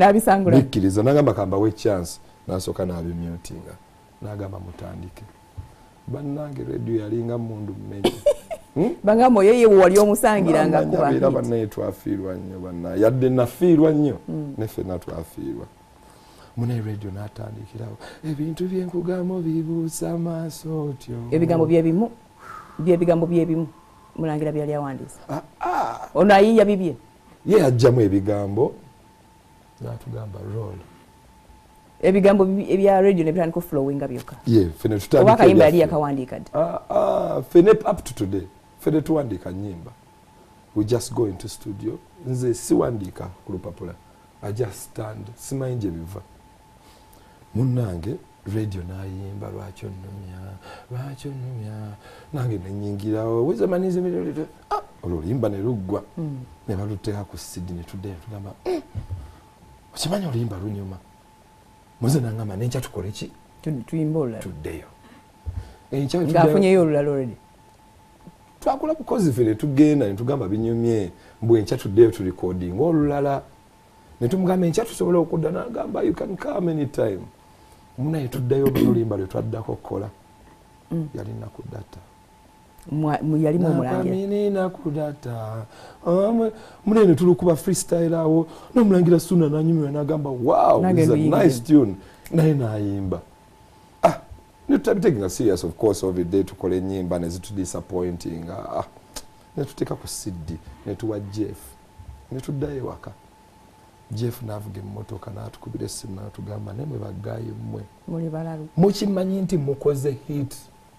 n'abisangula bikkiriza nagamba kamba we chance nasoka n'abimutinga nagamba mutandike bannange radio yalinga mundu mmenye hmm? Bangamo yeye wali omusangira nga kuba era bannaye twafiirwa nnyo bannaye yadde nafiirwa nnyo mm. ne ffenna twafiirwa munaye radio n'atandikirawo ebintu byenkugamo bibuusa maaso otyo ebigambo bye bimu byebigambo bye bimu mulangira byali awandiisa ah, ah. ono ayiya bibye ye ajjamu ebigambo n'atugamba roll ebigambo ebya radio ne bitandika flowinga byokka ye fene tutandika oba kayimba yali yakawandiika dde ah, ah, fene up to today fene tuwandiika nyimba we just go into studio nze siwandiika ku lupapula I just stand simanyi gye biva munnange radio nayimba lwaki onnumya lwaki onnumya nange nenyingirawo wezamanize mirolito ah oluyimba ne luggwa mm. ne baluteeka ku sidi ne tuddeyo tugamba mm. okimanyi oluyimba lunyuma muze nangamba nenkya tukole ki tuyimba olulala tuddeyo ngaafunyeyo olulala already twakola bukozi ffe ne tugenda ne tugamba binyumye mbwe enkya tuddeyo tu recording olulala ne tumugamba enkya tusobola okudda n'agamba you can come anytime munaye tuddayo oluyimba lwe twaddako okukola mm. yali nakudata yalimu omulangira nakudata munene tulukuba freestyle awo n'omulangira Suna nanyumirwa n'agamba wow this is a nice tune naye nayimba ah ne tutabiteginga serious of course every day tukole nyimba ne zitu disappointing ah ne tuteka ku C D ne tuwa Jeff ne tuddayo waka Jeff navuga emmotoka n'atukubira essimu n'atugamba nemwe baggayi mmwe muli balalu mukimanyi nti mukoze hit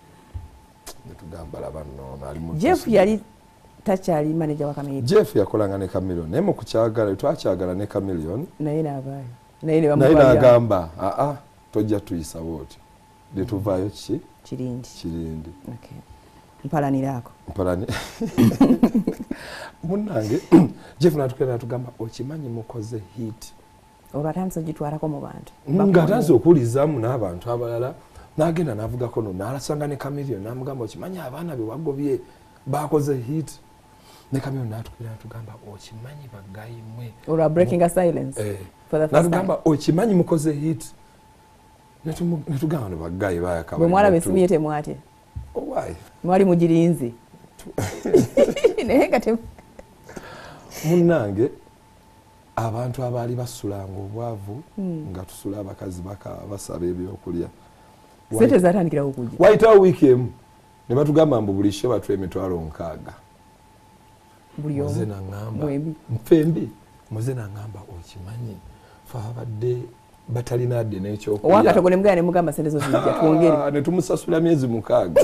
netugamba laba nno ali mu Jeff yali takyali manager wa Chameleon Jeff yakolanga ne Chameleon naye mu kukyagala twakyagala ne Chameleon naye n'avaayo naye ne naye n'agamba a a tojja tuyisa wooti ne tuvaayo ki kirindi kirindi okay mpalaniraako mpalani munnange Jeff n'atukira n'atugamba okimanyi mukoze hit olwatanso gitwalako mu bantu ng'atanze okuwulizaamu n'abantu abalala n'agenda n'avugako no n'alasanga ne Chameleon n'amugamba okimanyi abaana be wagobye bakoze hit ne Chameleon n'atukira n'atugamba okimanyi baggayi mmwe olwa breaking a silence eh, for the first n'atugamba okimanyi mukoze hit netugamba no baggayi bayaka bwe mwala besimye temwate oh why mwali mugirinze naye nga te munnange abantu abaali basulanga obwavu hmm. nga tusula abakazi baka basaba ebyokulya sente zatandikirawo okujja wayitawo wiiki emu ne batugamba mbu buli sho batwa emitwalo nkaaga buli omu muze nangamba mpembi muze nangamba okimanyi fa abadde batalina adde n'ekyokulya owanga togole mugaya ne mugamba sente zo zijja twongere ne tumusasula myezi mukaaga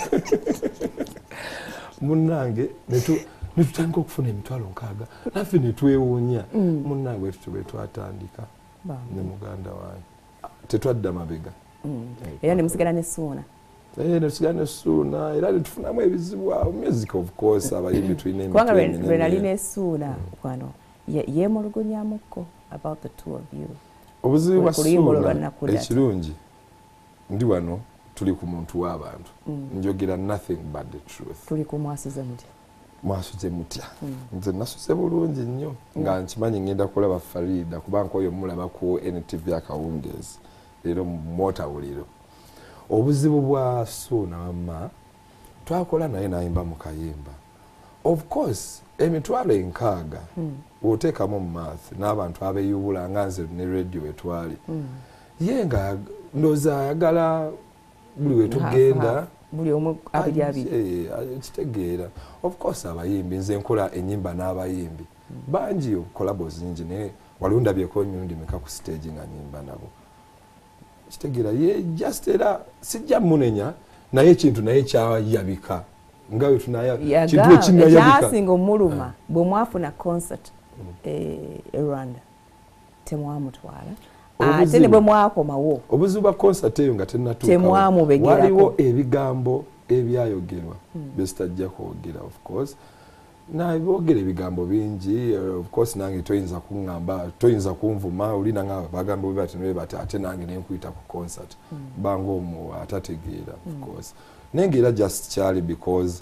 munnange netu netutandika okufuna emitwalo nkaaga naffe netwewuunya mm. munnange wetu tube twatandika ne muganda wange tetwadda mabega mm. era ne musigala ne Suna eh ne tusigala ne Suna era netufunamu ebizibu awo music of course abayimbi tulina kubanga Renali ne Suna kwano yemulugunyamukko about the two of you obuzibu bwa Suna ekirungi ndi wano tuli ku muntu w'abantu mm. njogera nothing but the truth tuli ku mwasuze muti mwasuze mutya mm. nze nasuze bulungi nnyo mm. nga nkimanyi ngenda kulaba Farida kubanga oyo mulaba ku N T V akawungezi leero mwotawuliro obuzibu bwa Suna wamma twakola naye nayimba mu kayimba of course emitwalo enkaaga mm. oteekamu mu math n'abantu abeyubula nga nze ne radio etwali mm. ye nga ndoza ayagala buli wetugenda buli omu abiri abiri kitegeera of course abayimbi nze nkola enyimba n'abayimbi mm. bangi collabos nyingi naye waliwo ndabyeko emirundi meka ku stage nga nyimba nabo kitegeera ye just era sijja munenya naye ekintu naye kyayabika nga we tunaya kintu ekinayabika kyasinga omuluma bwe mwafuna concert e Rwanda temwamutwala ate ne bwe mwakomawo obuzibu bwa concert eyo nga tennatuuka waliwo ebigambo ebyayogerwa hmm. besitajja kwogera of course nabyogera ebigambo bingi of course nange toyinza kuŋŋamba toyinza kunvuma olina nga bagamba bwe bati ne bati ate nange nenkuyita ku concert hmm. banga omu atategeera of hmm. course nange era just kyali because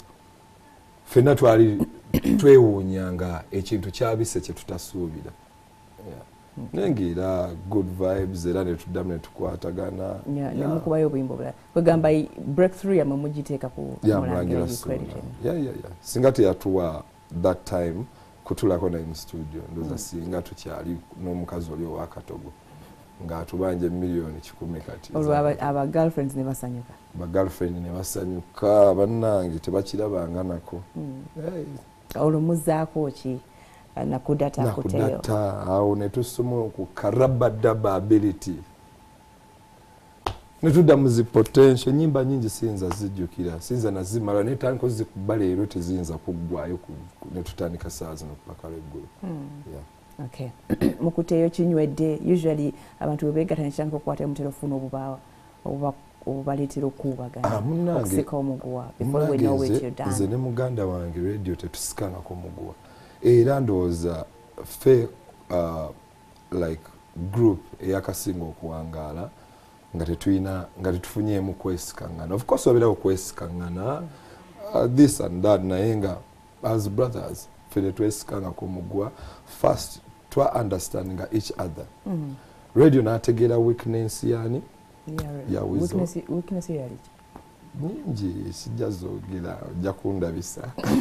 ffenna twali twewuunyanga ekintu kyabise kye tutasuubira yeah. nengira good vibes era ne tuddamu ne tukwatagana ne mukubayo obuyimba obulala kwegamba breakthrough yamwe mugiteeka ku Mulangira credit yeah yeah yeah singa teyatuwa that time kutulako na in studio ndoza singa tukyali n'omukazi oli owa Katogo ng'atubanje miliyoni kikumi kati olwo aba girlfriends ne basanyuka ba girlfriend ne basanyuka bannange tebakirabanga nako olwo muzzaako ki nakudata kuteyo nakudata awo ne tusoma ku karabadaba ability netudda muzi potential nyimba nyingi sinza zijjukira sinza nazimala ne tanko zikubale ero tezinza kuggwayo netutandika saa zino kupaka leggulu yeah. Okay. Mukuteyo kinywedde usually abantu bebegattanya kyanko kwata mu telefone obubawa obuba obubaleetera okuubagana okusika omuguwa before we know what you're done. Nze ne muganda wange radio tetusikangako omuguwa era ndowooza fe uh, like group eyakasinga okuwangaala nga tetulina nga tetufunyeemu kwesikangana of course wabeerawo kwesikangana uh, this and that naye nga as brothers fere twesikangako omuguwa first twa understanding each other mm -hmm. radio nategeera weakness yani yeah, ya weakness weakness yali nyingi sijazogera jakundabisa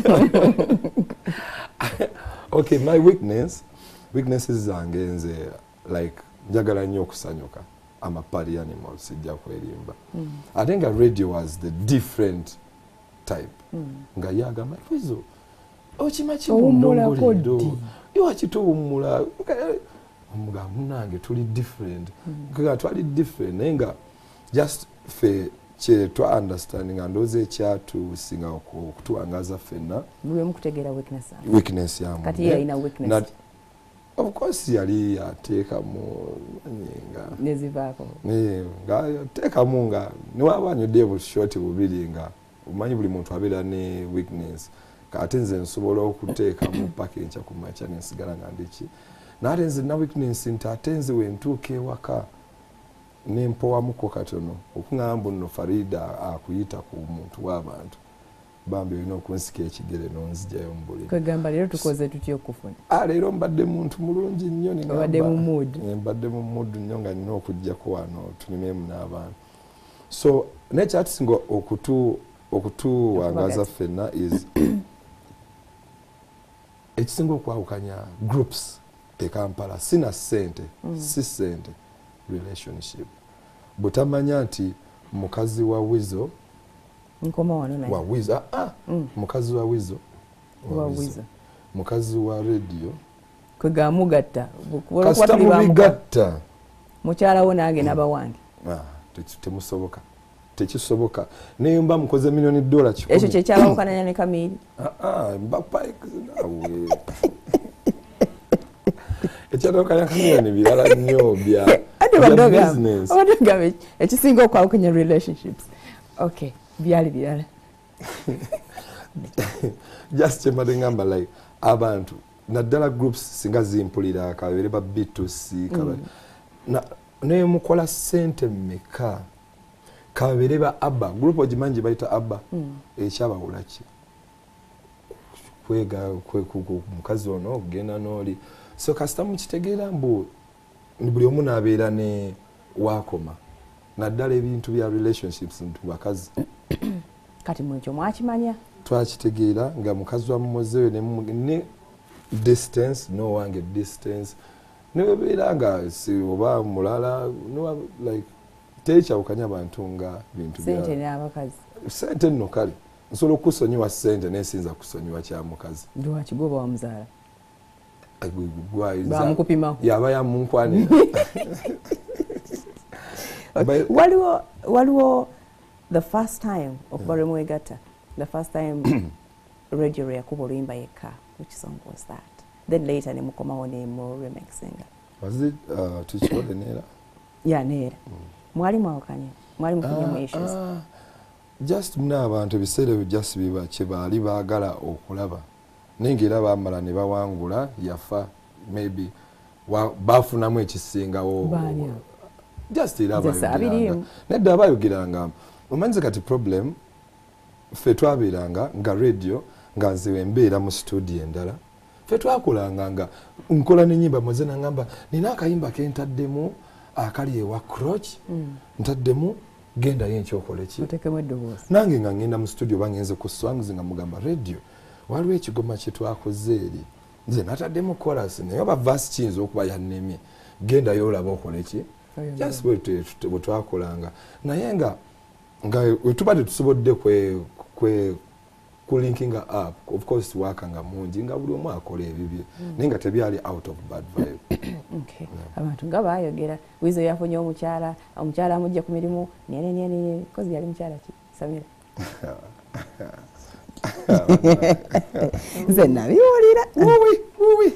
okay my weakness weaknesses zange nze like njagala nnyo okusanyuka I'm a party animal sijja kwerimba mm. I think a radio was the different type mm. nga yaga mafizo okimachi mundongolido yo chituwumula omuga munange tuli different nga twali different nenga just fe che to understanding andoze chatu singa okutuangaza fena mwe mukutegera weakness weakness yamu kati ya ina weakness na, of course yali ateka mu nyinga nezivako ne nga teka munga ni wabanyo devil short bubiri nga umanyi buli muntu abera ne weakness katenze nsobola okuteeka mu package ku macha nensigala ngandiki natenze na weakness ntatenze wentuke waka nempowa muko katono okungamba no Farida akuyita ku muntu w'abantu bambe bino kunsike ekigere nonzijayo mbuli kwegamba lero tukoze tutyo kufuna ah lero mbadde muntu mulungi nnyo ni mbadde mu mood mbadde mu mood nnyo nga nino okujja ko wano tunimemu n'abantu so nature singo okutu okutu wangaza fena is ekisinga okwawukanya groups e Kampala sina sente mm. si sente relationship butamanya nti mukazi wa Wizo nkoma wano naye wa Wizo ah mm. mukazi wa Wizo wa Wizo mukazi wa radio kwega mugatta kwatuli bamugatta mukyala wo nange naba wange ah temusoboka tekisoboka nemba mukoze milioni dola kikumi ekyo kyekyala okananya ne Kamili ah ah mbapa nawe ekyala okananya Kamili birala nnyo bya business obadoga ekisinga okwawukanya relationships okay byali byala just chemade ngamba like abantu naddala groups singa zimpulira kabere ba B two C kabere mm. na ne mukola sente meka kabere ba abba group ojimanji baita abba mm. ekyaba ulaki kwega kwe mukazi ono genda noli so kasita mukitegeera mbu buli omu nabeera ne wakoma naddala ebintu bya relationships ntu bakazi kati mwecho mwakimanya twakitegeera nga mukazi wa mumozeyo ne, ne distance no wange distance ne beera nga si oba mulala no like teacher ukanya bantu nga bintu bya sente n'abakazi sente nno kale nsolo kusonyiwa sente nesinza kusonyiwa kya mukazi ndo akigoba wa mzala agwigwa ba mukupima yaba ya munkwane okay. waliwo waliwo the first time okubare mu egata the first time radio ya kubo limba yeka which song was that then later ne mukoma one mo remixing was it uh tuchole nera yeah nera mm. mwali mwakanye mwali mufunye mu issues uh, just mna abantu bisere just biba kibali bagala okulaba ningira bamala ne bawangula yafa maybe wa bafuna mu ekisingawo just iraba nedda bayogiranga omanze kati problem fe twabiranga nga radio nga nziwe mbeera mu studio endala fe twakolanga nga nkola n'ennyimba muze nangamba nina akayimba ke ntaddemu akali ewa Croch ntaddemu genda yenkyokola ki otekemu eddoboozi nange nga ngenda mu studio bangenze ku songs nga mugamba radio waliwo ekigoma kye twakoze eri nze nataddemu chorus naye oba verse kiyinza okuba yannemye genda yoolaba okola ki just bwe twakolanga naye nga nga wetuba tetusobodde kwe kwe kulinkinga up of course wakanga mungi nga buli omu akola ebibye naye nga tebyali out of bad vibe. Okay. Abantu nga bayogera Wizo yafunye omukyala omukyala amujja ku mirimu nene nene kozi yali mukyala ki Samira nze nabiwulira wuwi wuwi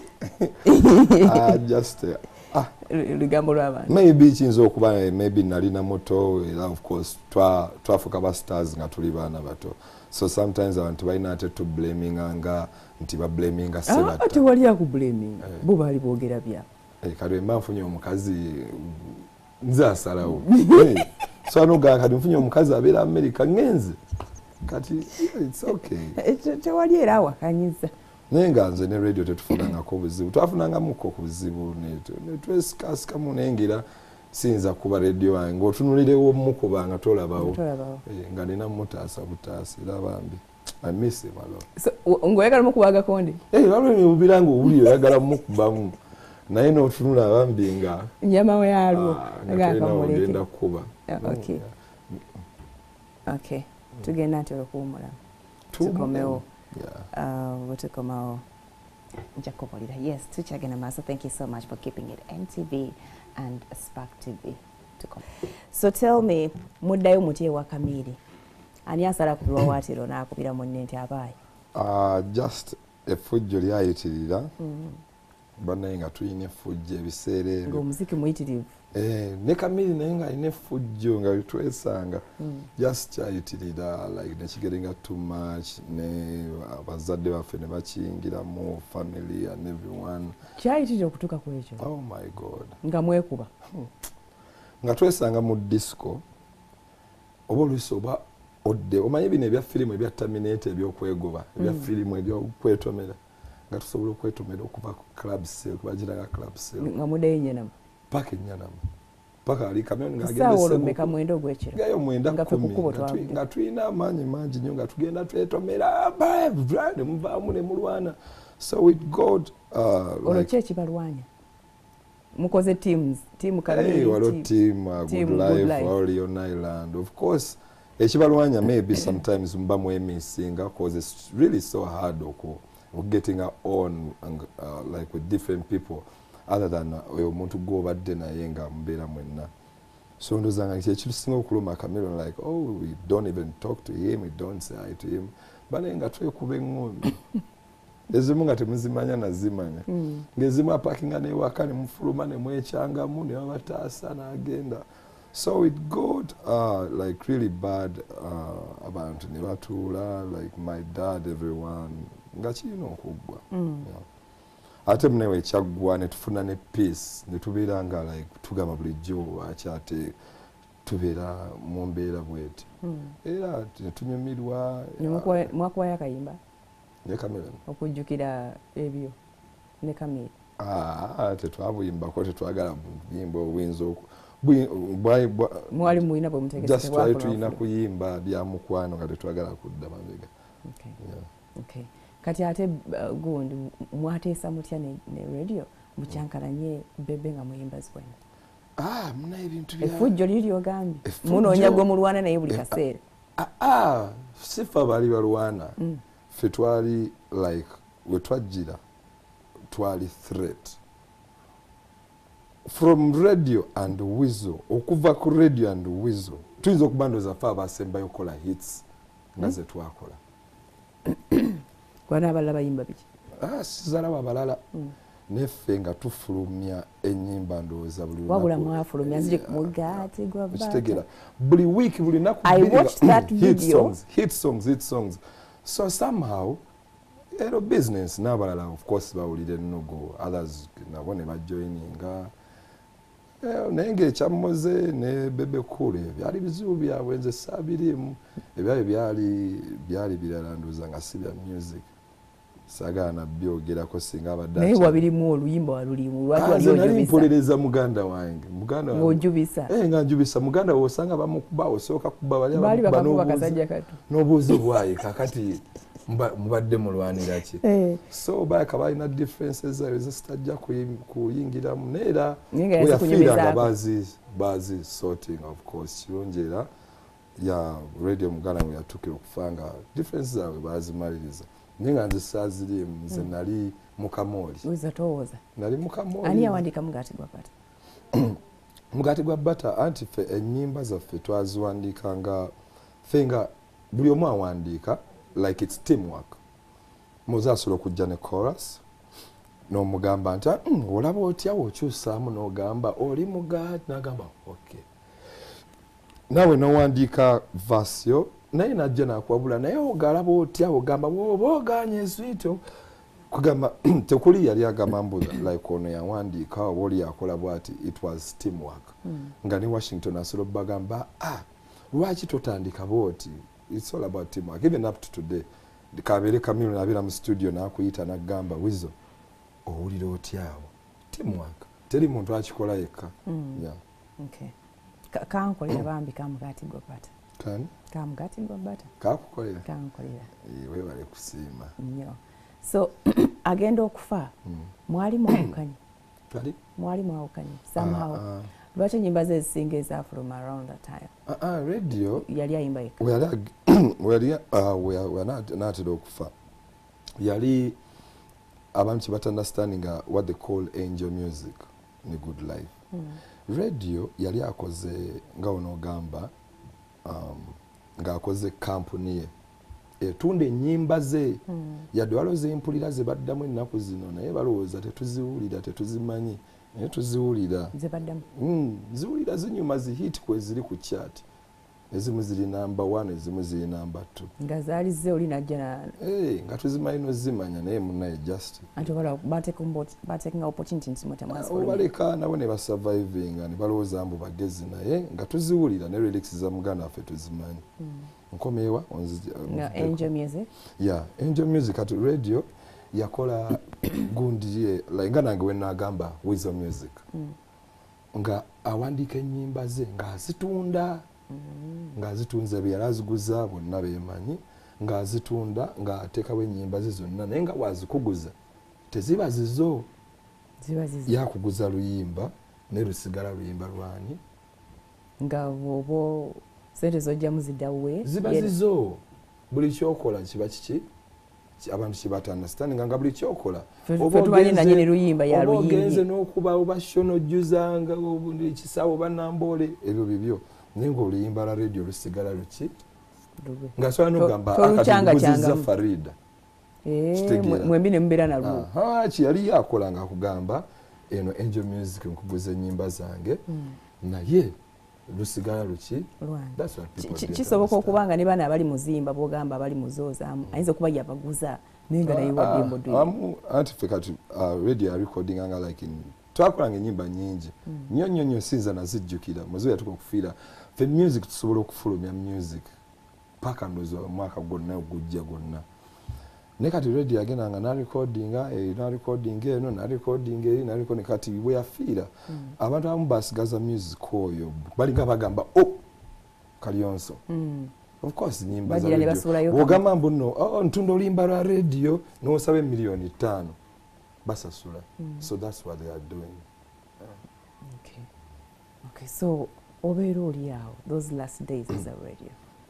ah just uh, ah lugambo lw'abantu maybe kiyinza okuba maybe nalina muto era of course twa twafuka ba stars nga tuli baana bato so sometimes abantu balina ate to blaming anga nti ba blaming asebata ate wali aku blaming bo bali boogera bya eh kadwe mbafunye omukazi nze asalawo so anoga kadi mfunye omukazi abera America ngenze kati it's okay te wali era awakanyiza nenga nze ne radio tetufunanga ko buzibu twafunanga muko ku buzibu ne twesikaska munengera sinza kuba radio wange otunulirewo mukubanga tolabawo eh nga nina mutaasa butaasa era bambi I miss him a lot so ngoyagala mukubaga konde eh balwe ubirango ubuli yagala mukubamu naye no tunula bambi nga nyama we yalwo ngaka muleka kuba okay okay tugenda ntero kuumula tukomewo uh wetukomawo njakobolira yes tuchagena maso thank you so much for keeping it N T V and Spark T V to come. So tell me muddayo mutie wa Kamiri ani asala kubiwa watiro na akubira munne nti abaye uh just effujjo lyayitirira mm. Bana nga tuyine effujjo ebiseere ngo muziki muyitirivu eh ne Kamiri naye nga ine effujjo nga twesanga mm. just kyayitirira like nekigerenga too much ne abazadde baffe ne bakiyingira mu family and everyone kyayitirira okutuka ku ekyo oh my god nga mwekuba hmm. nga twesanga mu disco oba olusoba odde omanyi bino ebya filimu ebya Terminator ebyokwegoba ebya mm. filimu ebyokwetomera nga tusobola okwetomera okuva ku club sale kubagiraga club sale nga mude nyenam paka nyenam paka ali kamion nga agenda sebo meka mwendo gwekiro gayo mwenda nga kumi nga tuina amanyi manji nyo nga tugenda twetomera brand muvaamu ne mulwana so with God uh like ono chechi balwanya mukoze teams team Kamiri hey, walo team uh, team good life, life. All on island of course ekibalwanya maybe sometimes mba mwemissinga because it's really so hard oko getting our own uh, like with different people other than oyo muntu go badde naye nga mbeera mwenna so ndozanga ekisinga okuluma Kamiri like oh we don't even talk to him, we don't say hi to him bane nga twekuba engombe ezimu nga temuzimanya nazimanya mm. ngezimu apakinga ne wakane mufuluma ne mwechanga mu ne babataasa n'agenda so with God uh like really bad uh abantu ne batuula like my dad everyone nga kino okugwa mm. yeah. Ate mnewe chaggwa ne tufuna ne peace ne tubeera nga like tugamba bulijjo akyate tubeera mu mbeera bweti mm. era tunyumirwa mwakuwa yakayimba ne Kamiri okujjukira ebyo ne Kamiri ah tetwabuyimba ko tetwagala buyimba obuyinza mwali muina bwe mutegese bwa just tuyina kuyimba bya mukwano nga tetwagala kudda mabega okay yeah. Okay kati ate uh, gundi mwateesa mutya ne, ne radio mukyankalanye bebe nga muyimba zwena ah muna ebintu bya effujjo liri ogambi munoonya gwe mulwana naye buli kaseera ah ah sifa bali balwana mm. Fe twali like we twajira twali threat from radio and Wizo okuva ku radio and Wizo tuyinza okubandoza fa abasemba yokola hits ngaze mm. twakola kwana abalala bayimba biki ah sizala babalala mm. neffe nga tufulumya ennyimba ndowooza buli wabula mwafulumya nzije kumugati gwa bata kitegera buli week buli naku I watched that hit video songs, hit songs hit songs so somehow ero business n'abalala of course bawulire nnogo others nabo ne bajoininga eh nenge chamoze ne bebe kule byali bizibu byabwe nze sabirimu ebyaye byali byali biralanduza nga sibya music sagana byogerako singa abadde naye wabirimu oluyimba walulimu lwaki wali ojubisa mpuliriza muganda wange muganda wange ng'ojubisa eh nga njubisa muganda wo osanga bamukuba osooka kuba bali bali bakakuba kasajja katu n'obuuzi bwayi kakati mubadde mulwanira ki eh so baka balina differences zayo zitajja kuyingiramu neera we bazi bazi sorting of course kirongera ya radio muganda we yatukira okufanga differences zawe bazimaliriza ninga nze saziri nze nali mukamoli uza towoza nali mukamoli ani yawandika mugati gwa bata mugati gwa bata anti fe enyimba zaffe twaziwandikanga fenga buli omu awandika like it's teamwork muzasobola okujja ne chorus n'omugamba nti mm, olaba otya wokyusaamu n'ogamba oli mugati n'agamba okay nawe n'owandika vasio naye najja nakwabula naye ogalaba otya ogamba bwoba oganye eswito kugamba tekuli yali agamba mbuza like ono yawandika oba oli yakola bwati it was teamwork mm. nga ne Washington asobola bagamba ah lwaki totandika bwoti it's all about teamwork even up to today kabere kamiro nabira mu studio nakuyita nagamba wizo owulira otyawo teamwork teri muntu akikola yekka mm. yeah. Okay kankolera bambi kamugati gwa bata kan kamugati gwa bata kakukolera kankolera ewe bale kusiima nnyo so agenda okufa mm. mwali mwawukanye twali mwali mwawukanye somehow uh, uh, lwaki nyimba ze zisinga eza from around that time uh, uh, radio yali ayimba yeka yali yali uh, we are not not okufa yali abantu bat understanding uh, what they call angel music in good life mm. radio yali akoze nga onogamba um, nga akoze company ye etunda ennyimba ze mm. yadde waloze empulira ze baddamu ennaku zino naye balowooza tetuziwulira tetuzimanyi naye tuziwulira zibaddamu mm, ziwulira zinyuma zihit kwe ziri ku chat ezimu ziri number one ezimu ziri number two nga zaali ze oli najja na eh nga tuzimanyi no zimanya naye munnaye just ati wala bateking opportunity nsimota mwanzo obaleka nabo ne basurviving ne balowooza mbu bagezi naye nga tuziwulira ne lyrics za muganda affe tuzimanyi mm. nkomewa onzi nga angel music yeah angel music at radio yakola gundi ye like nga nange wenna agamba wisdom music mm. nga awandika ennyimba ze nga azitunda mm. nga azitunze byalaziguza bonna bemanyi nga azitunda nga atekawo ennyimba ze zonna naye nga wazikuguza teziba zizo ziba zizo yakuguza luyimba ne lusigala luyimba lwani nga bobo sente zojja muziddawe ziba zizo buli kyokola kiba kiki abantu kibata understanding nga buli kyokola obutumanye na nyine luyimba ya luyimba ogenze n'okuba obashono juzanga obundi kisawo banambole ebyo bibyo nengo oluyimba la radio lusigala luki nga soya n'ogamba akatuguziza Farida eh mwembi ne mbera na luo aha ki yali yakola nga kugamba eno angel music nkuguza ennyimba zange naye lusigala luki that's what people kisoboka okubanga ne bana abali muzimba bogamba abali muzoza ayinza kuba yabaguza nenga naye wadimbo dwe amu artifact radio recording anga like in twakolanga ennyimba nyingi nnyo nnyo nnyo sinza nazijjukira muzo yatuko kufiira fe music tusobola okufulumya music paka ndozo mwaka gwonna ogujja gwonna ne kati radio agenda nga na recording e na recording eno na recording e na recording kati we afiira mm. abantu abamu basigaza music oyo bali nga bagamba oh Kalionso mm. of course nyimba za radio ogamba mbuno oh ntundo olimba lwa radio no sabe milioni tano basasula mm. so that's what they are doing uh. okay okay so obeero oli awo those last days as a radio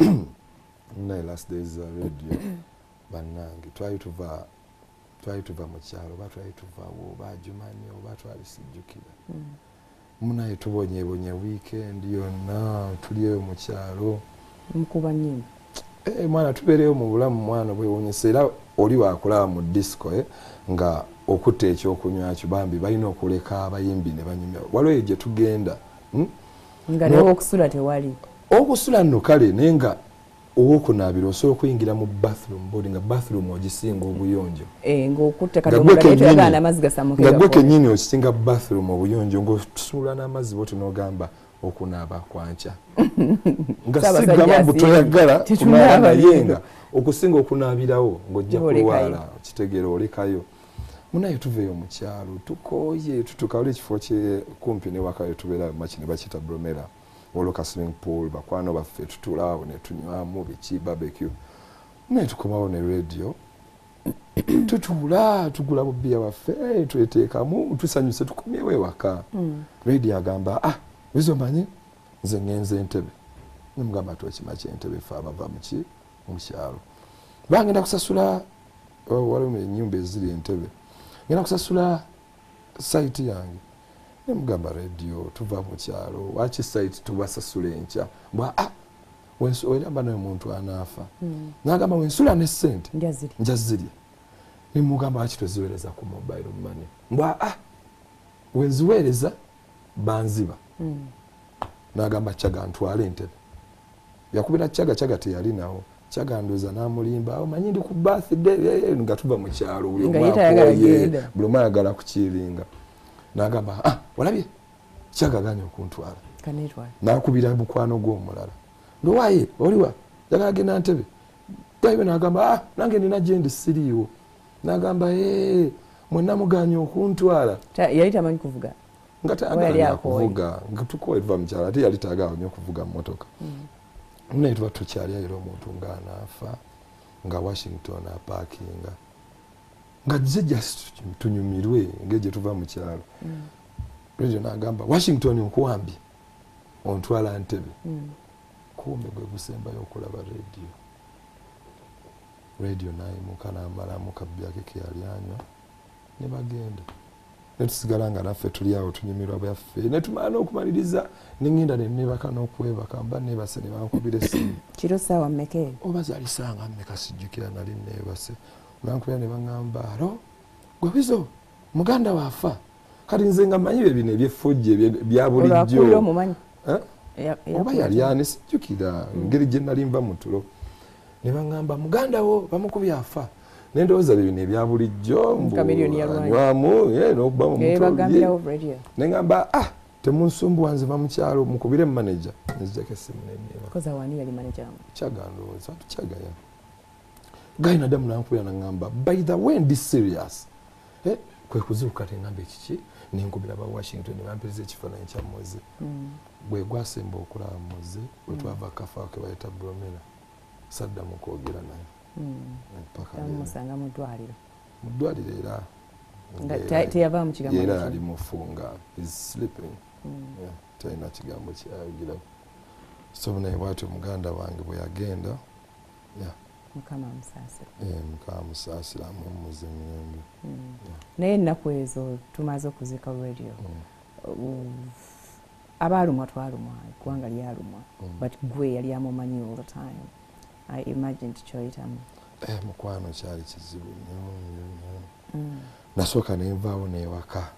no last days a radio banange twali tuva twali tuva mu kyalo batwali tuva wo bajumani oba twali sijjukira mm. munaye tubonye bonye weekend yonna tuliyo mu kyalo mkuba nyinyi eh mwana tubereyo mu bulamu mwana bwe wonyesera oli wakola mu disco eh nga okutta ekyokunywa kyo bambi balina okuleka abayimbi ne banyumya waliwo gye tugenda hmm? nga lewo okusula tewali okusula nno kale nenga owokunaabira osobola okuyingira mu bathroom bodi nga bathroom ogisinga obuyonjo ng'okutte kati amazzi gasamuke nga gwe kennyini okisinga bathroom obuyonjo ng'osuula n'amazzi bwoti n'ogamba okunaaba kwanca nga sigamba mbu toyagala kunaaba naye nga okusinga okunaabirawo ng'ojja kulwala kitegeera olekayo munaye tuveeyo mu kyalo tukooye tutukawula ekifo kye kumpi newakayo tubeera maki ne bakiyita Bromera oloka swimming pool bakwano baffe tutulaawo ne tunywamu biki barbecue naye tukomawo ne radio tutuula tugula bubbiya baffe tweteekamu tusanyuse tukomyewo ewaka radio agamba ah wizo manyi nze ngenze Entebbe nemugamba tokimaki Entebbe fe abava muki mu kyalo bangenda kusasula waliwo ennyumba eziri Entebbe ngenda kusasula site yange nemugamba radio tuva mu kyalo waki site tubasasula enkya mbwa ah wensoyamba naye omuntu anaafa nagamba wensula ne sente njazirya nemugamba waki toziweereza ku mobile money mbwa ah wenziweereza banziba nagamba Kyaga ntwala Entebbe yakubira Kyaga Kyaga teyali nawo Kyaga ndoza namulimba omanyi ndi ku birthday nga tuva mu kyalo buli omwe ayagala kukiringa nagamba ah walabye Kyaga ganya okuntwala kanetwala nakubira bukwano gw'omulala ndowaye oliwa yagala genda Entebbe tayiwe nagamba ah nange nina gyendi siriiwo nagamba ee mwenna muganya okuntwala yali tamanyi kuvuga nga tayagala kuvuga nga tukoye tuva mu kyalo ate yali tayagala nnyo kuvuga mmotoka naye tuba tukyali era omuntu ng'anaafa nga Washington apaakinga nga jjejja tunyumirwe ng'egye tuva mu kyalo radio n'agamba Washington nkuwambye ontwala Entebbe kuume gwe gusembayo okulaba radio radio nayimuka n'amalamu kabbiyake ke yali anywa ne bagenda ne tusigala nga naffe tuli awo tunyumirwa byaffe ne tumala n'okumaliriza ne ngenda ne neebaka n'okwebaka mba neebase ne bankubira essimu kiro ssaawa mmeka eyo oba zaali ssanga mmeka sijjukira nali neebase bankubira ne baŋŋamba alo gwe Wizo muganda waafa kati nze nga mmanyi bino ebyeffujje bya bulijjo oba yali ani sijjukira ngeri gye nali nva mu tulo ne baŋŋamba muganda wo bamukubye afa nendowooza bino ebya bulijjo mbanywamu n'okuba mu mutwe neŋŋamba ah temunsumbuwa nze va mu kyalo mukubire manager nzijjako essimu neneeba Kyaga ndowooza tukyagaya gayi naddamu nankubira naŋŋamba by the way ndi serious kwe kuziruka teŋŋamba ekiki nenkubira ba Washington bampiriza ekifaananyi kya Moze gwe gwasemba okulaba Moze bwe twava kafaawo ke bayita Bromera saddamu kwogera naye musanga mu ddwaliro mu ddwaliro era teyava mu kigambo era ali mufunga is sleeping talina kigambo kyayogeramu so naye bwatyo muganda wange bwe yagenda mukama musaasira mukama musaasira amwemmuza emirembe naye ennaku ezo tumaze okuzika radio abaalumwa twalumwa eggwanga lyalumwa but gwe yali amumanyi all the time I imagine kyoyitamu eh mukwano kyali kizibu nnyo nasooka nenvaawo neewaka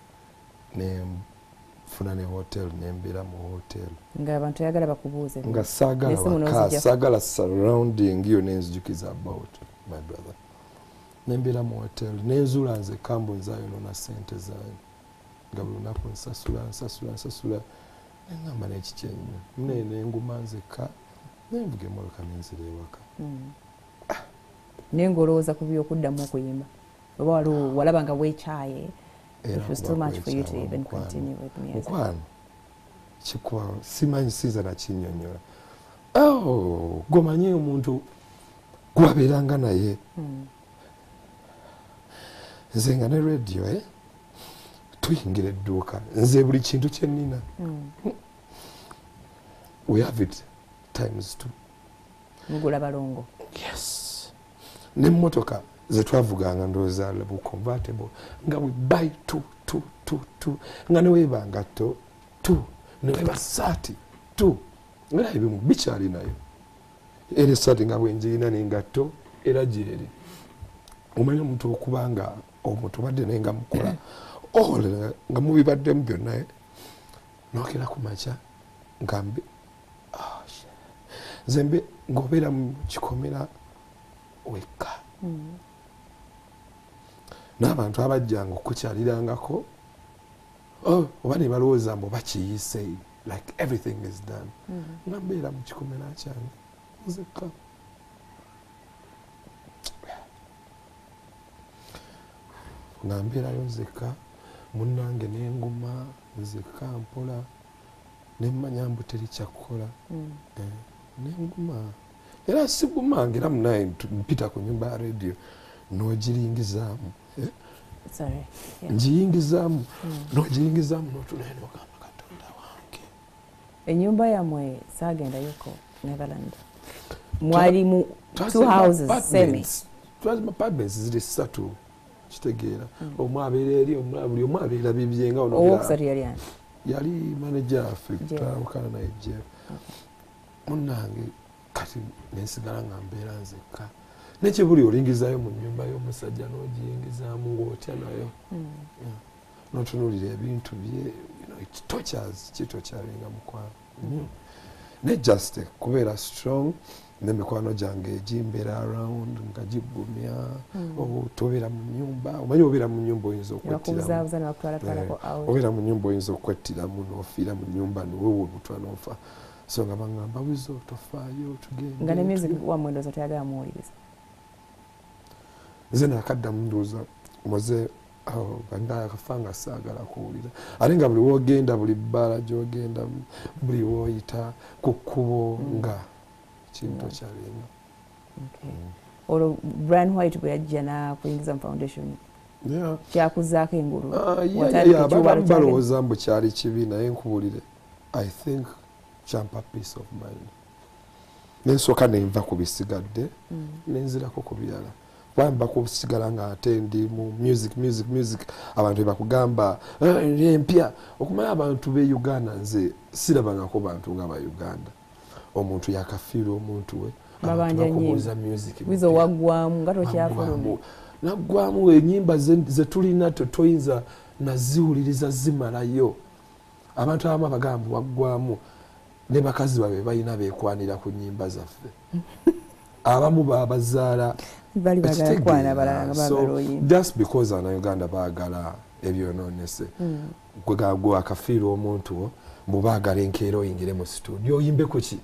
nenfuna ne hotel nembeera mu hotel nga abantu yagala bakubuuze nga saagala waka saagala surrounding yo nenzijukiza about my brother nembeera mu hotel nenzuula nze kambu nzaayo nona sente zaayo nga buli lunaku nsasula nsasula nsasula neŋŋamba n'ekikyenyo naye nenguma nzekka nenvuga emmoloka nenzira ewaka naye ng'olowooza ku by'okuddamu okuyimba oba waliwo walaba nga weekyaye it was too much for you to even continue with music mukwano kikuba simanyi sinza nakinnyonnyola oh gomanyi omuntu gwabeeranga naye nze nga ne radio eh tuyingira edduuka nze buli kintu kye nnina we have it times two mugula balongo yes n'emmotoka ze twavuganga ndowooza bu convertible nga we buy two two two two nga neweeba ngatto two neweeba saati two era ebimu bikyali nayo era esaati nga bwenjirina nengatto era gyeri omanyi omuntu okuba nga omuntu badde naye nga mukola ola nga mubibaddemu byonna nokera ku makya ngambi zembe ngobera mu kikomera weka mm. n'abantu abajjanga okukyalirangako oh oba ne balowooza mbu bakiyise like everything is done mm. nga mbeera mu kikomera kyange nzekka nga mbeerayo nzekka munnange n'enguma nzekka mpola nemmanya mbu teri kyakukola mm. eh, n'enguma era sigumanga era munaye mpita ku nyumba ya radio n'ogiringizaamu eh? Sorry. Yeah. njiyingizaamu mm. n'ogiyingizaamu n'otunaye n'ogamba Katonda wange ennyumba yammwe saagendayoko Neverland mwali mu two houses semi twazi apartments ziri ssatu kitegeera omu abeera eri buli omu abeera bibye nga owokusatu yali ani yali manager affe tutawukana naye Jeff munnange kati nensigala nga mbeera nzekka nekibuli olingizaayo mu nnyumba y'omusajja n'ogiyingizaamu ng'otya nayo n'otunuulira ebintu bye tochas kitokyalinga mukwano ne just kubeera strong n'emikwano gyange egimbeera around nga giggumya tobeera mu nnyumba omanyi obeera mu nnyumba oyinza okwettiramu obeera mu nnyumba oyinza okwettiramu n'ofiira mu nnyumba niwewe omutwa n'ofa so nga baŋŋamba wizo tofaayo tugende nga ne music wammwe ndowooza toyagala muwuliriza nze nakaddamu ndowooza moze nga akafa nga saagala kuwulira ate nga buli woogenda buli bbaala gy'ogenda buli wooyita ku kkubo nga kintu kyalinga olwo Brian White bwe yajja n'akuyingiza mu foundation kyakuzaako engulu balowooza mbu kyali kibi naye nkuwulire I think kyampa peace of mind nensooka nenva ku bisigadde nenzirako ku birala bamba kusigala nga ate ndi mu music music music abantu bakugamba empya okumanya abantu be Uganda nze sirabangako bantu nga ba Uganda omuntu yakafiira omuntu we babanja nnyimba music wizo waggwamu nga tokyafuluma naggwamu ennyimba ze tulina toyinza naziwuliriza zimalayo abantu abamu abagamba waggwamu ne bakazi babe balina beekwanira ku nnyimba zaffe abamu babazaala bali bagala kwana balala nga bagala oyimba just because ana Uganda baagala ebyonoonese gwe gagwa akafiira omuntu mbu baagala enkeera oyingire mu studio oyimbe ku ki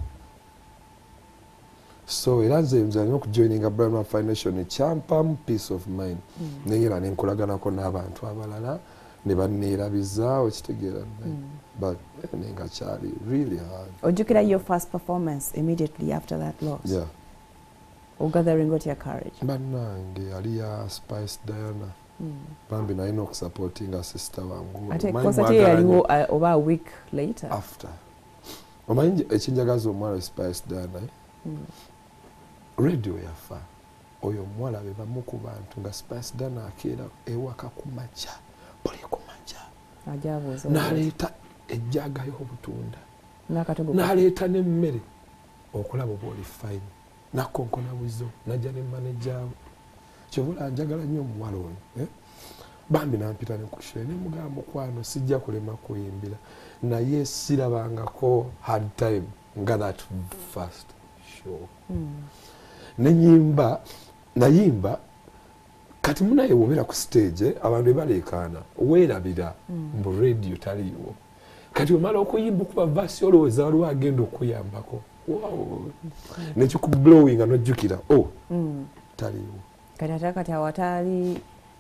so era nze nzanya okujoininga Brian Foundation ekyampamu peace of mind nenyera nenkolaganako n'abantu abalala ne banneerabiza okitegeera but nenga kyali really hard. Ojjukira your first performance immediately after that loss? Yeah. Gathering got your courage? Bannange ali ya Spice Diana. Mm. Bambi nalina okusupportinga sister wangu. Ate concert yaliwo uh, over a week later? After. Omanyi ekinjagaza omwala Spice Diana eh? Mm. Radio yafa. Oyo omwala be bamu ku bantu nga Spice Diana akeera ewaka ku makya. Buli ku makya. Ajabuza. Naleeta ejjaga y'obutunda. Nakatogo. Naleeta n'emmere okulaba oba oli fine. Nakonkona wizo najja ne manager kyobula njagala nnyo omuwala ono eh? Bambi nampita ne kushe ne mugamba mukwano sijja kulema kuyimbira naye sirabangako hard time nga that first show. Mm. Nenyimba nayimba kati munaye wobera ku stage abantu balekana weerabira mbu mm. radio taliwo kati omala okuyimba kuba verse olowooza waliwo agenda okuyambako. Wow. Nechi ku blowing anojjukira oh mm. taliwo kati atakati awatali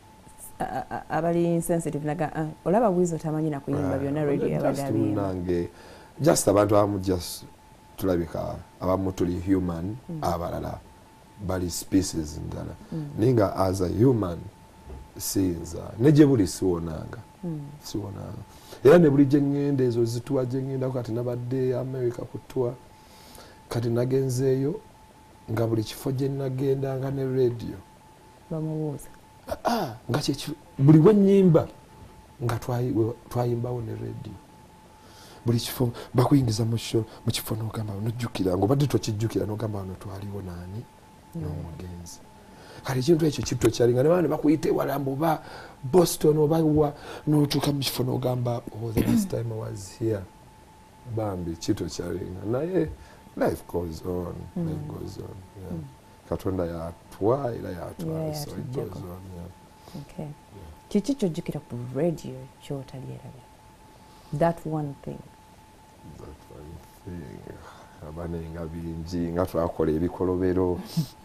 abali insensitive naga uh, olaba wizo tamanyi na kuyimba byonna radio yabadabi nange just abantu abamu just tulabika abamu tuli human mm. abalala bali species ndala mm. ninga as a human sinza neje buli siwonanga mm. siwonanga era ne buli jengende ezo zituwa jengenda kati nabadde America kutwa kati nagenzeeyo nga buli kifo gye nagenda nga ne radio bamubuuza ah nga kye buli wennyimba nga twayimbawo ne radio buli kifo bakuyingiza mu show mu kifo n'ogamba nojjukira ng'obadde tokijjukira n'ogamba wano twaliwo naani n'omugenzi kati ekintu ekyo kitto kyalinga ne baana bakuyite walambo oba Boston oba wa n'otuuka mu kifo n'ogamba oh the last time I was here bambi kitto kyalinga naye life goes on mm. life goes on yeah. mm. Katonda yatwa era yatwa yeah, so it goes on yeah. Okay kiki kyojjukira ku radio kyotalierabira that one thing that one thing abanenga bingi nga twakola ebikolobero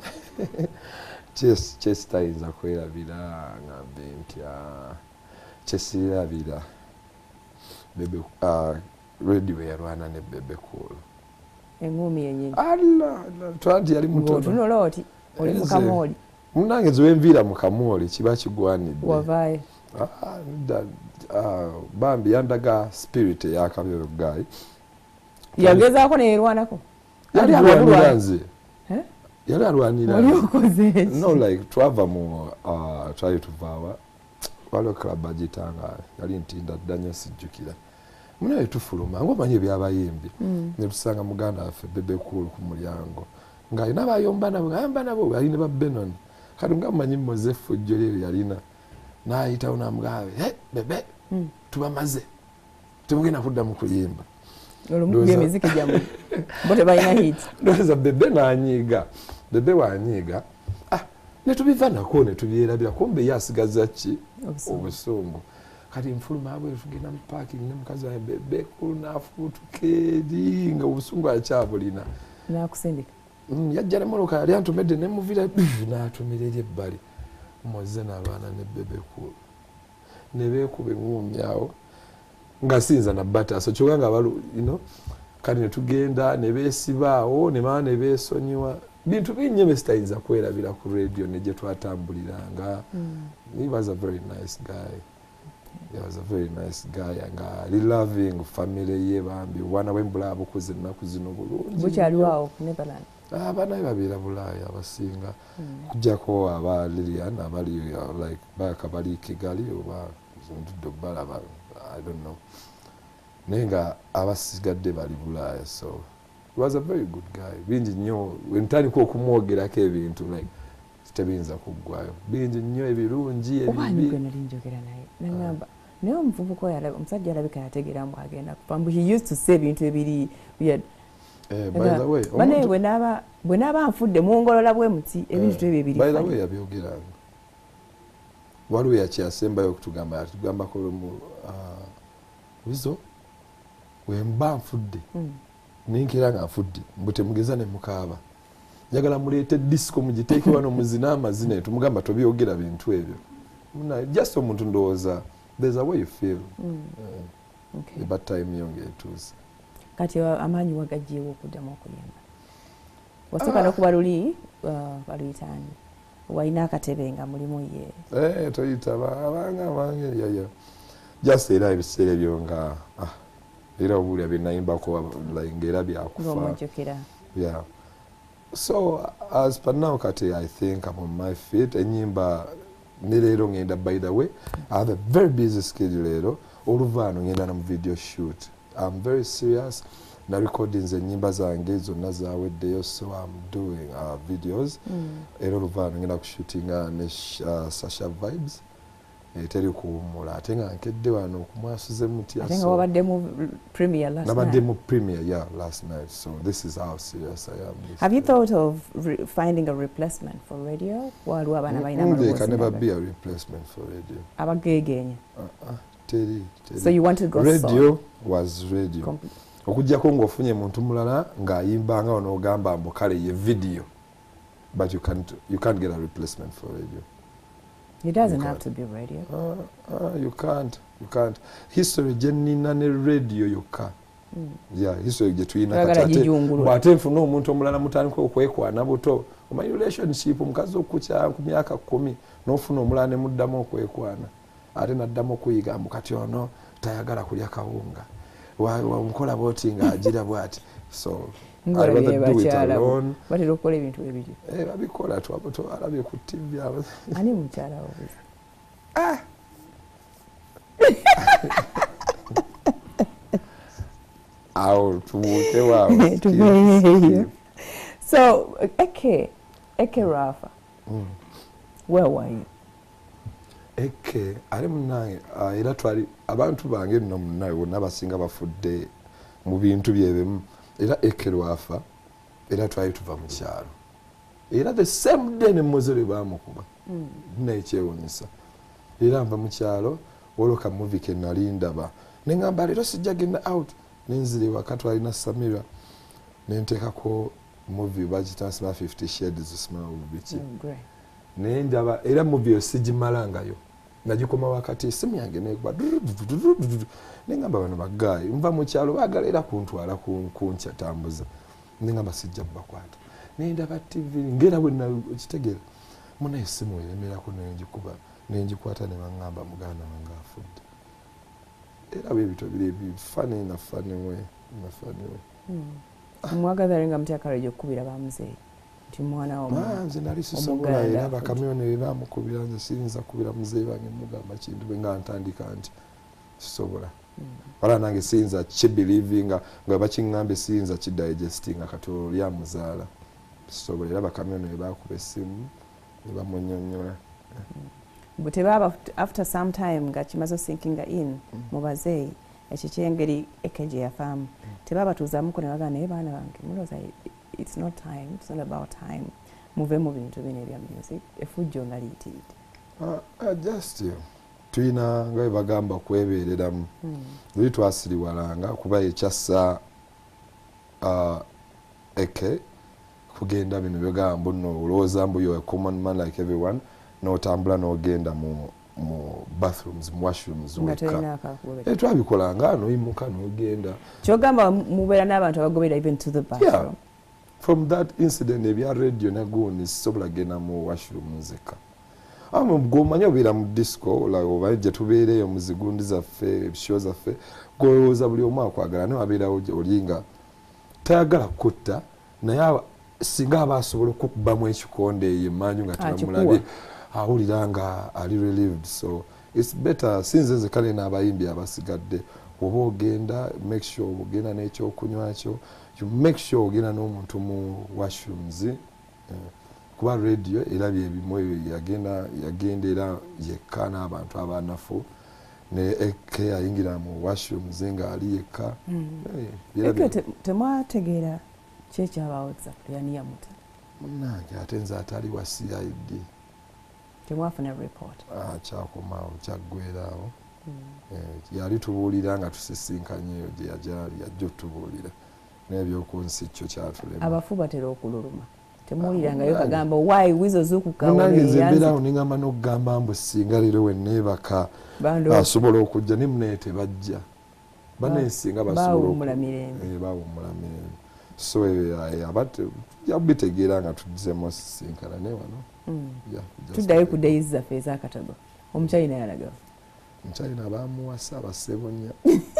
Chess chess tayinza kwerabira ngambe ntya kyesirabira bebe uh, radio yarwana ne Bebe Cool engumi yenyewe alla twanti yali mutono tunola oti oli mukamoli munange zoenvira mukamoli kiba kigwanidde wavaye ah da uh, bambi yandaga spirit ya kabyo guy yagezaako ne erwanako yali alwanira eh yali alwanira no like twava mu uh, try to vawa walo club agitanga yali ntinda danyo sijukira muna etufuluma ngo manye byabayimbi mm. ne tusanga muganda afe Bebe Cool ku mulyango ngai nabayomba nabo ngamba nabo ali ne ba Benon kati ngamanyi Mozefu Jolili yalina na ita una mgawe hey bebe mm. tubamaze tumugenda kudda mu kuyimba olumuye muziki jamu bote bayina hit ndoza Bebe na anyiga Bebe wa anyiga ah ne tubivana ko ne tubyerabira kumbe yasigaza ki obusungu kati mfuluma abo tugenda mu parking ne mukazi wa Bebe Cool nafutukedi nga obusungu akyabulina nakusindika mm, yajjana moloka yali antumedde ne muvira n'atumirira ebbali moze n'abaana ne Bebe Cool ne beekube ngumyawo nga sinza na bata so kyoganga abalu you know kati ne tugenda ne beesibaawo ne maana ne beesonyiwa bintu binnyo stayinza kwerabira ku radio ne gye twatambuliranga mm. He was a very nice guy. He was a very nice guy anga ali loving family ye bambi wana wembula abukuze naku zino bulungi bukyali wawo ku Neverland abana babira bulaya abasinga mm. kujjako aba Lilian abali uh, like baka bali Kigali oba zindu balaba I don't know nenga abasigadde bali bulaya so he was a very good guy bingi nnyo wentani ko kumwogerako ebintu like tebinza kuggwayo bingi nnyo ebirungi ebibi obani gwe nali njogera naye nangamba naye omuvubuka yalaba omusajja alabika yategeera mbu agenda kupamba he used to say ebintu ebiri weird eh by the way bane bwe naba bwe naba nfudde muongolola bwe muti ebintu ebyo ebiri by the way yabyogera waliwo yakyasembayo okutugamba yatugamba ko mu wizo wemba nfudde ninkira nga nfudde mbute mugeza ne mukaba njagala muleete disco mugiteeke wano muzina amazina tumugamba tobyogera bintu ebyo muna just omuntu ndowooza there's a way you feel mm. uh, okay. But time yonge etuusa kati amaanyi wagajjeewo okuddamu okuyimba wasooka ah. nokuba luli baluyitaani walina akatebe nga mulimu ye eh toyitaba abanga abange yaya just era ebiseera ebyo nga ah era obulya binayimbako ngera byakufa yeah. So as per now kati I think I'm on my feet enyimba nilero ngenda by the way I have a very busy schedule lero oluvano ngenda na video shoot I'm very serious na recordings enyimba zange zonna zaweddeyo so I'm doing uh, videos mm. Ero oluvano ngenda kushootinga ne uh, Sasha Vibes eteri kuwumula ate nga nkedde wano okumwasuze muti ate nga wabadde mu premiere last night nabadde mu premiere yeah last night so this is how serious I am. Have you thought of re finding a replacement for radio waliwo abana balina amaloboozi there can never be a replacement for radio abageegenya uh, uh, teri teri so you want to go radio solo? Was radio okujjako ng'ofunye muntu mulala ng'ayimbanga onoogamba mbu kale ye video but you can't, you can't get a replacement for radio. It doesn't have to be radio. Uh, uh, you can't. You can't. History jenina ne radio yoka. Mm. Yeah, history jetwina katate. Bate mfuno omuntu omulala mutandika okwekwana buto. My relationship omukazi okucha ku myaka kumi n'ofuna omulala ne muddamu okwekwana. Ate naddamu okuyiga mbu kati ono tayagala kulya kawunga. Wa omukola boti nga agira bwati. So I rather do it alone. But it okole ebintu ebiri. Eh babikola tu abato alabye ku T V aba. Ani mukyala wo? Ah. Aw tuwute wa. So Eke Eke Rafa. Mm. Where were you? Eke ali munange era twali abantu bange nno munnaye wonna basinga bafudde mu bintu byebemu era Eke Rafa era twali tuva mu kyalo era the same day ne muzuri bamukuba nekyewunyisa era nva mu kyalo woloka movie ke nali ndaba nengamba leero sijja genda out nenzire wakati walina Samira nenteekako movie bagitasima fifty shades smile biki nendaba era movie yo sigimalangayo nagikoma wakati esimu yange negwa nengamba bano bagayi nva mu kyalo baagala era kuntwala kunkyatambuza nengamba sijja bakwata nendaba tv ngera bwenna kitegeera muna esimu eremerako nenjikuba nenjikwata ne bangamba muganda wange afudde era bebito biri bifane na fane we na fane we mwagaza nga mtyakaro jo kubira bamuzeyi ti mwana wa nze nali sisobola era bakamyone bamukubira nze sinza kubira muzeyi bange mugamba kintu bwe nga ntandika nti sisobola wala nange sinza kibelievinga nga bakingambe sinza kidigestinga katolo lya muzaala sisobola era bakamyone bakuba essimu ne bamunyonyola but baba after some time nga kimazo sinkinga in mubazeyi ekikyengeri ekeje yafamu tebaba tuzamuko ne bagana naye baana bange muloza it's not time, it's not about time muve mu bintu bine bya music efujjo nga liitidde uh, just you tuyina nga bagamba kwebereramu luli mm. twasiriwalanga kuba ekyassa uh, eke kugenda bino byogamba nno olowooza mbu yo a common man like everyone n'otambula n'ogenda mu mu bathrooms mu washrooms weka e twabikolanga n'oyimuka n'ogenda kyogamba mubeera n'abantu abagobera even to the bathroom yeah. From that incident ebya radio nagoni sisobola genda mu washrooms eka amu gomanya obeera mu disco oba gye tubeereyo mu zigundi zaffe ebisho zaffe golowooza buli omu akwagala naye wabeera olinga tayagala kutta naye singa aba asobola okukubamu ekikonde eyo emanju nga tebamulabye awulira nga ali relieved so it's better since nze kale n'abayimbi abasigadde oba ogenda make sure ogenda n'ekyokunywa kyo you make sure ogenda n'omuntu mu washrooms uh, kuba radio era byebimu yagenda yagenda era yekka n'abantu abanafu ne eke yayingira mu washrooms nga ali yekka temwategeera kyekyabaawo exactly yani yamuta munnange ate nze atali wa C I D temwafuna report ah kyakomaawo kyaggweeraawo eh, yali tubuulira nga tusisinkanye eyo gye yajali yajja otubuulira n'ebyokunsi kyo kyatulema abafu batera okululuma temuwulirangayo kagamba why wizo zukukawomunange nze mbeeraawo nengamba n'okugamba mbu singa leero wenneebaka asobola okujja ne muneete bajja baneesinga basobola bawummula mirembe so abate yabitegeera nga tuddizemu osisinkana ne wano tuddayo ku days zaffe ezakatago omukyayina yalagawo omukyayina bamuwasa abasebonya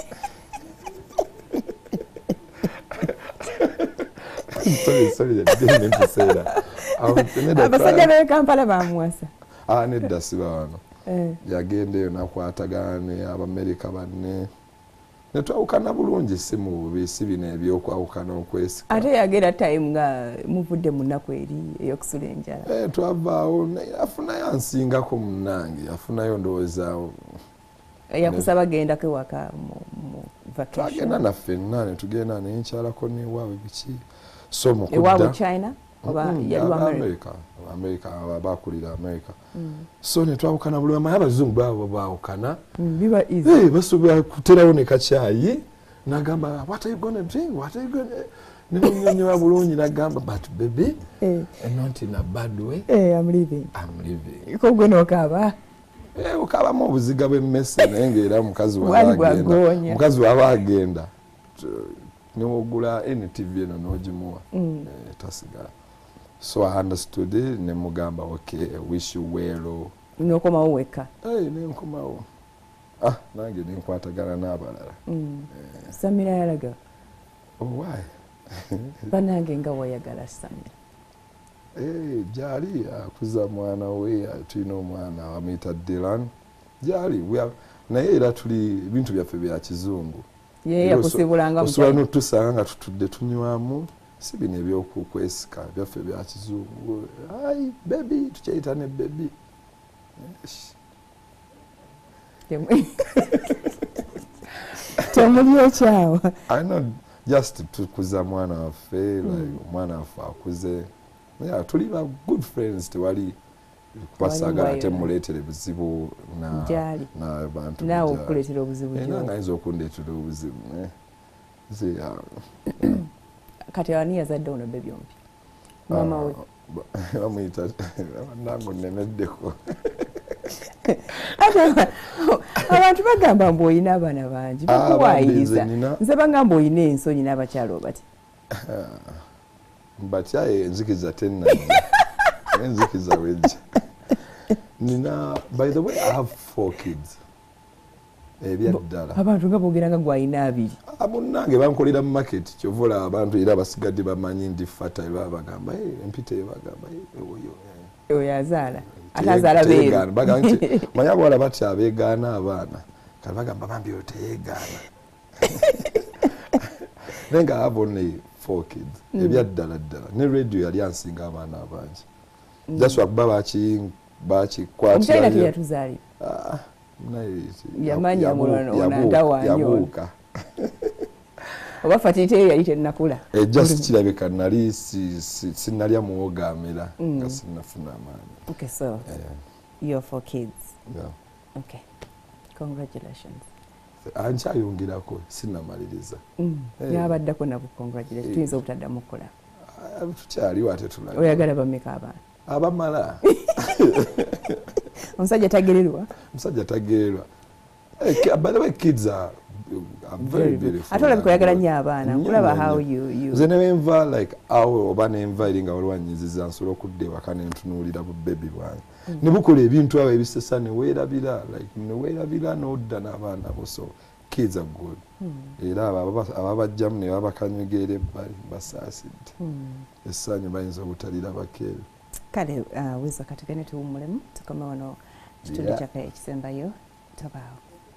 abasajja b'e Kampala bamuwasa nedda siba wano yagenda eyo nakwatagana ne Abamerika banne netwawukana bulungi si mu bubisi bino ebyokwawukana okwesika ate yagenda time nga muvudde mu nnaku eri eyokusula enjala twavaawo afunayo ansingako munnange afunayo ndowooza yakusaba gendako ewaka mu vacation twagenda naffe nna netugenda nenkyalako newaabwe biki so mukudda ewaabwe China oba yali America America bakulira America so netwawukana buli amaye abazungu babo bawukana biba easy basobola kuterawo ne kacyayi nagamba what are you gonna drink what are you gonna nenyonyola bulungi nagamba but baby eh not in a bad way eh I'm leaving I'm leaving ko gwe nokaba eh ukabamu obuziga bw'emmese naye era mukazi wabagenda mukazi wabagenda niwogula N T V eno n'ogimuwa tasigala so I understood it ne mugamba okay I wish you well nokomawo wekka hey nenkomawo ah nange nenkwatagana n'abalala Samira yalaga oh why banange nga wayagala Samira eh jali akuza mwana we tulina omwana amuyita Dylan jali naye era tuli bintu byaffe bya kizungu ye yakusibulanga mukyala no tusanga nga tutudde tunywamu si bino ebyokukwesika byaffe bya kizungu ai baby tukyayita ne baby temuli ekyawo I know just tukuza mwana waffe like mwana waffe akuze yeah tuli ba good friends tewali kwasaga ate muleetere buzibu na na bantu nawe okuleetera obuzibu gyo nanga ayinza okundeetera obuzibu eh zi kati ani yazadde ono bebi ompi mama we bamuyita nango nemeddeko abantu bagamba mbu oyina abaana bangi bakuwaayiriza nze bagamba oyina ensonyi n'abakyalo bati mbatyaye enzikiza tennaja enzikiza wejja nina by the way I have four kids ebyaddala abantu nga boogera nga gwayina abiri amunnange bankolera mu market kyovola abantu era basigadde bamanyi ndi fertile baba bagamba empita ebagamba oyo oyo azaala atazaala beeru bagamba nti manya bwala batya abeegaana abaana kale bagamba bambi oyo teyeegaana naye nga I have only four kids ebyaddala ddala ne radio yali ansinga abaana abangi just wakuba baki bakikwatira omukyala yatuzaali yamanya mulwana wanyo oba fatite yali tennakula just kirabika nali sinnalya muwoga amera nga sinnafuna amaanyi. Okay, so yeah. Your four kids. Yeah. Okay, congratulations. Ankyayongirako sinnamaliriza yabaddako nabo congratulations tuyinza obutaddamu kukola tukyaliwo ate tulaba oyagala bameka abaana abamala omusajja tagererwa omusajja tagererwa by the way kids are, are very beautiful ate olabika oyagala nnyo abaana nkulaba how you you nze nebenva like awo oba nenva eringa olwanyiziza nsobola okudda ewaka nentunuulira bubebi bwange ne bukola ebintu abo ebisesa neweerabira like neweerabira n'odda n'abaana bo so kids are good era ababajjamu ne babakanyegera ebbali basaasidde essanyu bayinza obutalira bakeere kale wiza katigane tuwummulemu tukome wano kitundu kyaffe ekisembayo tabaawo.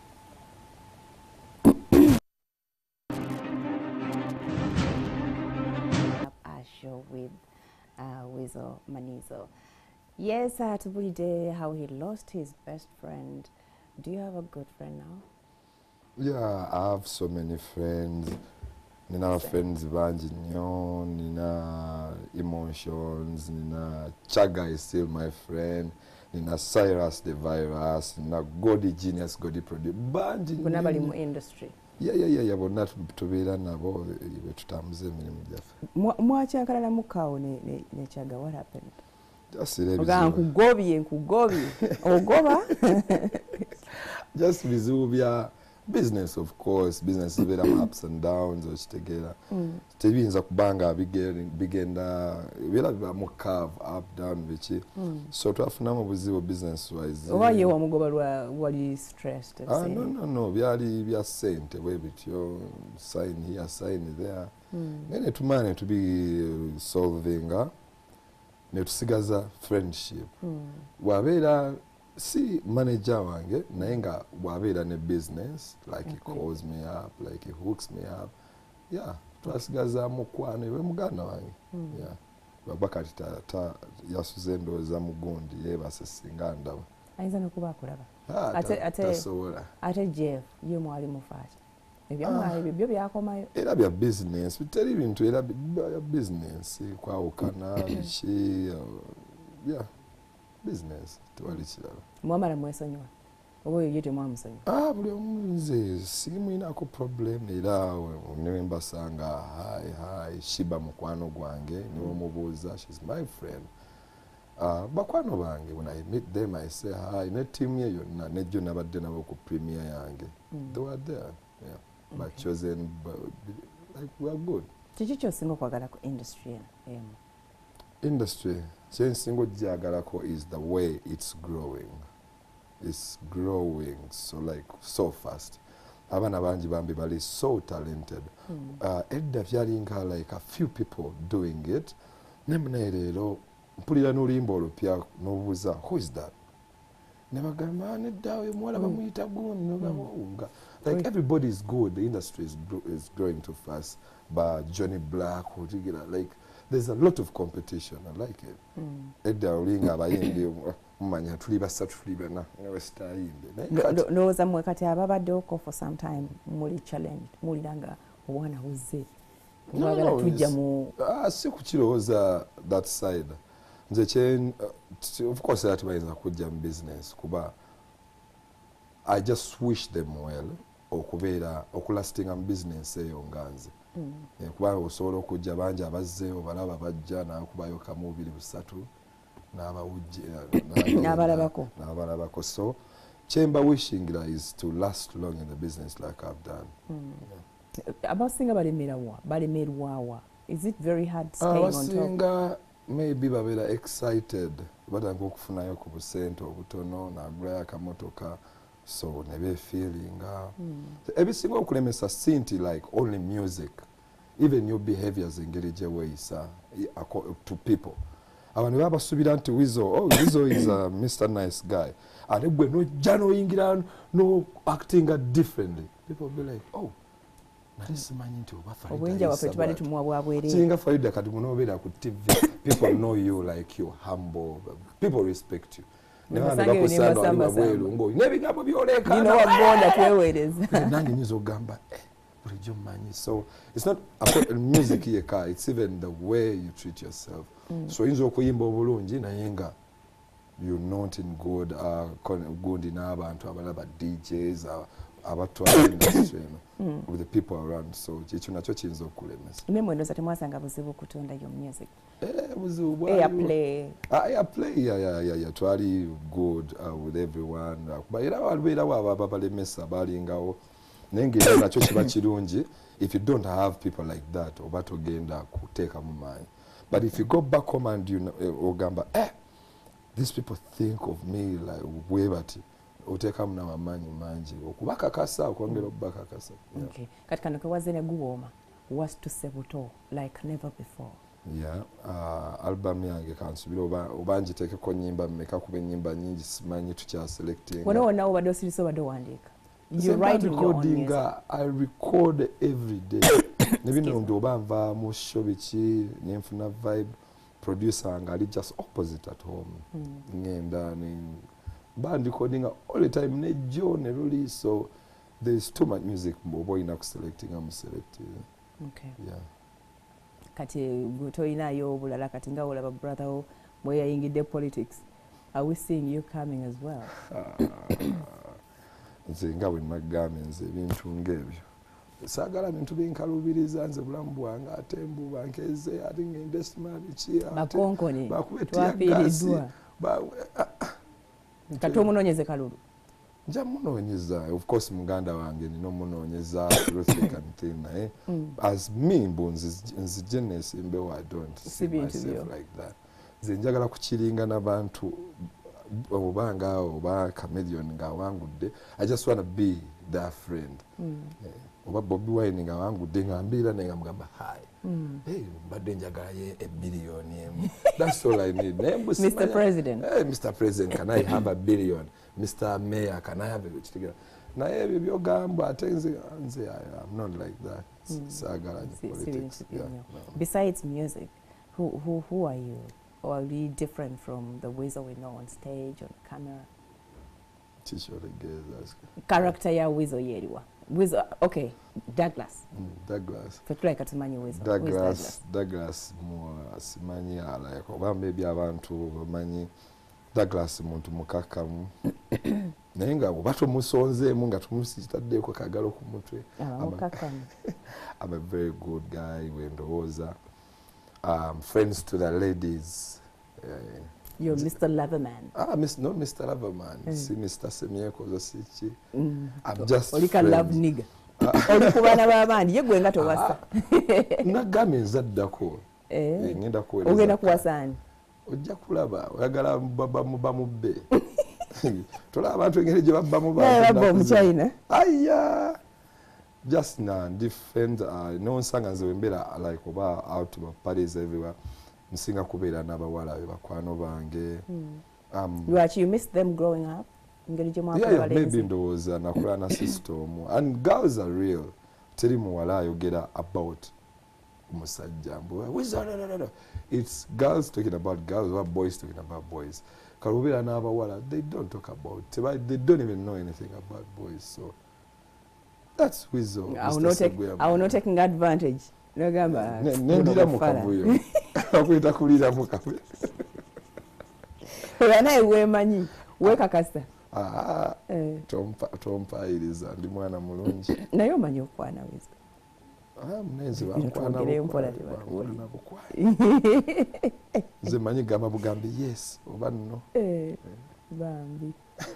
A show with uh, Wizo Manizo. Yes, uh, tubulide how he lost his best friend. Do you have a good friend now? Yeah, I have so many friends. Nina friends banji nnyo, nina emotions, nina Chaga is still my friend, nina Cyrus the virus, nina Godi genius, Godi produce. Banji bonna bali mu industry. Yeah, yeah, yeah, yeah, bonna tubeera nabo tutambuza emirimu gyaffe. Mwakyankalana mukawo ne, ne, ne Chaga, what happened? Just bizibu. Oga nkugobye nkugobye ogoba. Just bizibu bya business, of course. Business is very ups and downs okitegera tebiyinza kubanga bigenda bira mu curve up down biki so twafuna mu buzibu business wise oba ye wamugoba lwa wali stressed. Ah, no no no byali bya sente bwe bityo sign here sign there nene tumane to be solving ne tusigaza friendship wabeera si manager wange naye nga bwabeera ne business like he calls me up like he hooks me up yeah twasigaza mukwano we muganda wange yeah babakati ta yasuze ndowooza mugundi yeebase singa ndaba ayinza nokuba akulaba ate ate ate Jeff ye mwali mufaati ebyamwayo ebyo byo byakomayo era bya business biteri bintu era bya business kwawukana biki yeah business tuwali kirala mwamala mwesonyiwa oba oyo ye temwamusonyiwa. Ah, buli omu nze simuyinako problem era newe mbasanga hi hi shiba mukwano gwange niwe omubuuza she's my friend. Uh, bakwano bange when I meet them I say hi ne team ye yonna nejjo nabadde nabo ku premier yange they were there yeah okay. But chosen but, like we are good. Kiki kyosinga okwagala ku industry emu? Industry kyensinga ojjagalako is the way it's growing. It's growing so like so fast. Abana banji bambi bali so talented. Mm. Uh, edda byalinga like a few people doing it. Nemune leero mpulira n'oluyimba olupya n'obuuza who is that? Nebagamba neddawe mwala bamuyita guni nogamba like everybody is good. The industry is, is growing too fast. But Johnny Black, like there's a lot of competition. I like it. Edda olinga abayimbi mumanya tuli basatu tuli bana westayinde ndowooza mmwe kati ababaddeoko for some time muli challenge muliranga obwana buzze mwagala tujja mu ah si kukirowooza that side nze kye of course that bayinza kujja mu business kuba I just wish them well okubeera okulastinga mu business eyo nganze mm. kuba osobola okujja bangi abazzeeyo balaba bajja nakubayo kamu bibiri busatu n'abawujje n'abalabako n'abalabako so chamber wishing is to last long in the business like I've done. Mm. Yeah. Abasinga balemerwa balemerwawa is it very hard staying on top? Abasinga maybe babera excited batanga okufunayo ku busente obutono nagulayo akamotoka so nebe feeling mm. ebisinga okulemesa sinti like only music even your behaviors engeri ways to people abantu babasubira nti Wizzo oh Wizzo is a Mister Nice guy and gwe no jano yingira no acting differently people be like oh nalisimanyi nti obafa obwenja wafe tubali tumwa bwabwere singa Farida kati munobera ku T V people know you like you humble people respect you nebasange nebasamba bwelu ngo nebigambo byoleka nino wagonda twewereza nange nyizo gamba eh bulijjo manyi so it's not music yeka it's even the way you treat yourself mm. so inzo okuyimba obulungi naye nga you're not in good uh good in abantu abalaba D Js uh, abatwala industry mm. with the people around so ekyo nakyo kiyinza okulemesa nemwe ndoza temwasanga buzibu kutunda yo music eh buzibu bwa airplay airplay yeah yeah yeah, yeah twali good uh, with everyone kuba era walibera waba balemesa balingawo nengera nakyo kiba kirungi if you don't have people like that obato genda kuteeka mu mind but if you go back home and you know, ogamba eh these people think of me like webati uteka mna mamanyi manji okubaka kasa okwongera obaka kasa yeah. Okay katika nokawazene guoma was to sebuto like never before yeah uh, album yange kansubira oba obanji teke ko nyimba mmeka kube nyimba nyingi simanyi tucha selecting wano wano bado siliso bado wandika you write recording I record every day nebino ndo bamva mu shobichi nemfuna vibe producer ngali just opposite at home mm. ngenda ni band recording all the time ne jo ne release so there's too much music mbobo ina selecting I'm selecting okay yeah kati guto ina yo bulala kati nga olaba brother o mwe yayingide politics are we seeing you coming as well nze nga bwe magamenze ebintu ngebyo sagala bintu binkalubiriza nze bulamu bwange ate mbu bankeze ate ngende simali ki bakonkoni twafiridwa kati omunonyeze kalulu nja munonyeza of course muganda wange nino munonyeza terrific and thing naye as me mbu nzije nesimbewo I don't see myself like that nze njagala kukiringa n'abantu obanga oba comedian nga wangudde I just want to be their friend mm. yeah. oba Bobby Wine nga wangudde ngambira nenga mugamba hi mm. hey mbadde njagala ye a billion emu that's all I need Mister President hey Mister President can I have a billion Mister Mayor can I have a kitigera na ebyo byogamba atenze anze I'm not like that mm. sagala so, politics yeah, no. Besides music who who who are you or are you different from the Wizzo we know on stage, on camera? Character ya Wizzo yeriwa. Wizzo, okay, Douglas. Mm, Douglas. Fetula katumanyi Wizzo. Douglas, Douglas, Douglas mo simanyi ala yako. Ba maybe abantu bamanyi Douglas muntu mukakamu. Nenga batu musonze munga tumusitadde ko kagalo ku mutwe. Ah, mukakamu. I'm a very good guy wendoza. Um, friends to the ladies. Yeah, yeah. You're Mister Loverman. Ah, miss, not Mister Loverman. Mm. See, Mister Semieko Zosichi. Mm. I'm just Olika love nigga. Olukubana babandi yegwe nga towasa. Nagame nzaddako. Eh. Ngenda ko. Ogenda kuwasani. Ojja kulaba oyagala baba mu bamubbe. Tola abantu engeri gye babba mu ba. Baba mu China. Aya. Just na different uh, no nsanga nze wembera like oba out of parties everywhere. Nsinga kubeera n'abawala bakwano bange. Mm. Um, you actually missed them growing up? Yeah, yeah, maybe ndowooza nakula na system. And girls are real. Teri muwala ayogera about musajja mbu. It's girls talking about girls or boys talking about boys. Kalubeera n'abawala, they don't talk about, they don't even know anything about boys. So that's Wizzo. I will not take, I will not taking advantage. nagamba nendira mu kavuyo akuyita kulira mu kavuyo oba naye weemanyi weekakasa tompayiriza ndi mwana mulungi naye omanyi okwana wiza munezi bakwana bukwali nze manyi gamba bugambe yes oba nno bambi.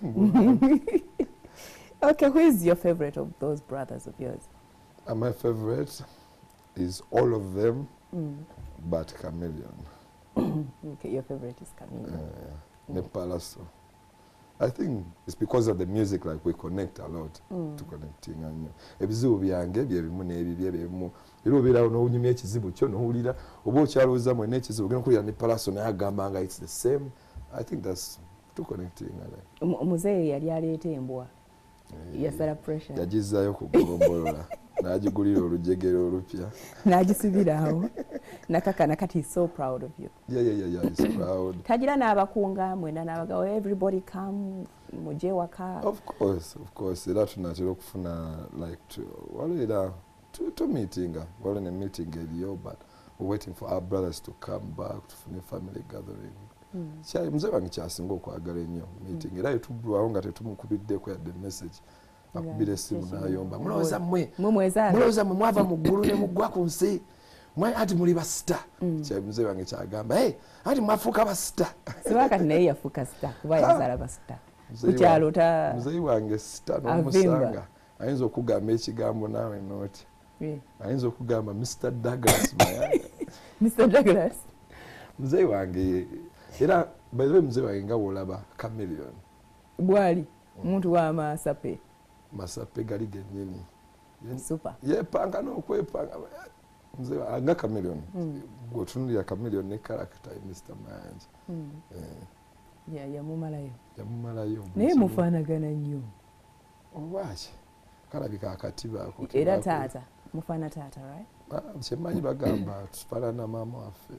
Okay, who is your favorite of those brothers of yours? Uh, my favorite is all of them, mm. but Chameleon. Okay, your favorite is Chameleon. Uh, mm. Nepalaso. I think it's because of the music, like we connect a lot mm. to connecting. Ebizibu byange byebimu n'ebibye byebimu. Ero bera no unyumye ekizibu kyo no hulira obo kyaluza mwe n'ekizibu gena kulira Nepalaso naye agamba nga it's the same. I think that's to connecting. Muzeeyi yali aleeta embwa. Yasala pressure. Yagizayo kugombolola. Najigulira olujegero olupya. Nagisibira awo. Nakaka nakati is so proud of you. Yeah, yeah, yeah, yeah, he's proud. Kajira n'abakunga mwena n'abaga everybody come muje waka. Of course, of course. Era tunatera okufuna like to walira to to meetinga. Wale ne meeting eliyo but we're waiting for our brothers to come back to fune family gathering. Kya mzee wange kyasinga okwagala ennyo meeting era yetubulwawo nga tetumukubiddeeko yadde message akubira essimu n'ayomba mulowooza mmwe mulowooza mmwe mwava mu ggulu ne muggwa ku nsi mwe ati muli basita kya mzee wange kyagamba hey ati mwafuuka basita siba kati naye yafuuka sita kuba yazala basita kukyalo ta mzee wange sita n'omusanga ayinza okugamba ekigambo naawe nooti ayinza okugamba Mister Douglas mayanga Mister Douglas mzee wange era bayiwe mzee wange nga wolaba Chameleon bwali omuntu wa masape masape gali gennyini super yepanga n'okwepanga mzee nga Chameleon gwotunulira Chameleon ne character Mister Mayanja ya yamumalayo yamumalayo naye mufaanagana nnyo obwaki kalabika akatiba ako era taata mufaana taata right kyemanyi bagamba tufaanana maama waffe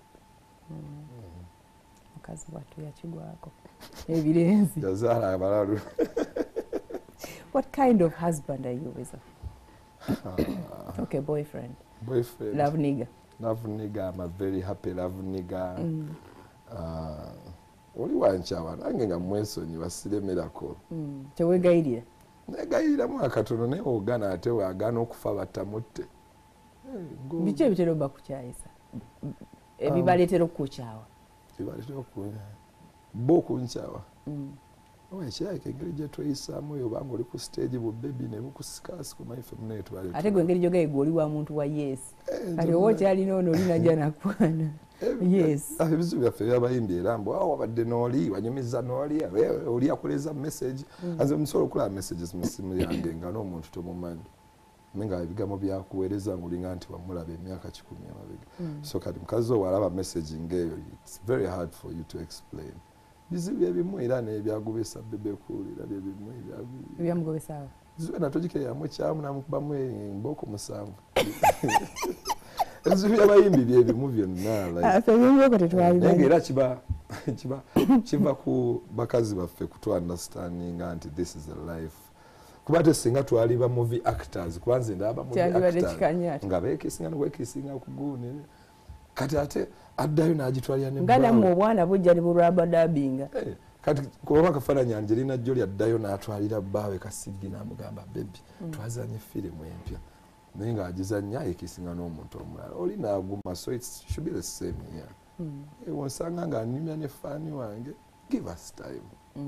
mukazi wattu yakigwako ebirenzi yazaala abalalu. What kind of husband are you with? Okay, boyfriend. Boyfriend. Love nigga. Love nigga. I'm a very happy love nigga. Mm. Uh, oli wanchawa nange nga mwensonyi wasiremerako. Mm. Kyewegayirira? Negayiriramu akatono naye ogana ate waagana okufa batamutte. Biki ebitera oba kukyayisa? Ebibaleetera okukukyawa? Ebibaleetera okukukyawa. Bo okunkyawa. Owe kyake engeri gye tweyisaamu oyo obanga oli ku stage bu baby ne bukusikaasi ku maife munaye tubale. Ate gwe engeri gyogaye gwe oli wa muntu wa yes. Kati oba okyalina ono oli najja nakwana. Yes. Ebizibu byaffe byabayimbi era mbu awo wabadde n'oli wanyumiza n'oli oli akoleza message. Anze musobola okulaba messages mu ssimu yange nga n'omuntu tomumanyi. Menga ebigambo byakuweereza ng'olinga nti wamulaba emyaka kikumi emabega. So kati mukazi owo alaba message ng'eyo it's very hard for you to explain. Bizibu ebimu era n'ebyagobesa bebe kuwulira byebimu ebyamugobesaawo zibe natogike yamu kyamu namukubamu emboko musanvu ebizibu by'abayimbi byebimu byonna naye era kiba kiba kiva ku bakazi baffe kutu understandinga nti this is a life kuba te singa twali ba movie actors kwanza ndaba movie actors nga beekisinga n'okwekisinga ku guuni kati ate addayo n'agitwalira ne ngana mu bwana bujja ne bulwaba dabinga kati kuba kafaananyi Angelina Jolie addayo n'atwalira bbaawe Kasigi n'amugamba baby twazanye firimu empya naye ng'agizannya ekisinga n'omuntu omulala oli n'aguma so it should be the same here wonsanga ng'anyumya ne faani wange give us time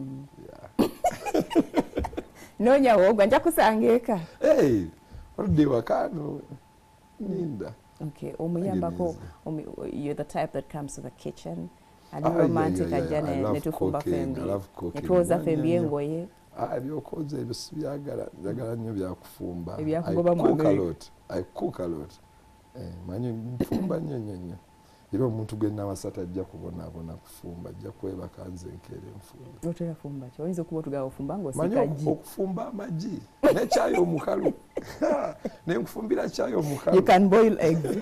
noonya woogwa nja kusanga eka oludde wakano ninda. Okay, umuyambako um, you're the type that comes to the kitchen. Are you romantic ajana netufumba fembi? Netuoza fembi engoye. Ah, ebyokoze ebyo sibyagala, njagala nnyo byakufumba. Ebyakugoba mu America. I cook a lot. I cook a lot. Eh, manyi mfumba nnyo nnyo nnyo. Era omuntu gwe nawasata ajja kubonaabona kufumba, ajja kwebaka nze nkere nfumba. Otera fumba ki? Oyinza okuba otugaba ofumba ng'osika gi. Manyi okufumba amagi. Ne chai omukalu. Ne nkufumbira chai omukalu. You can boil eggs.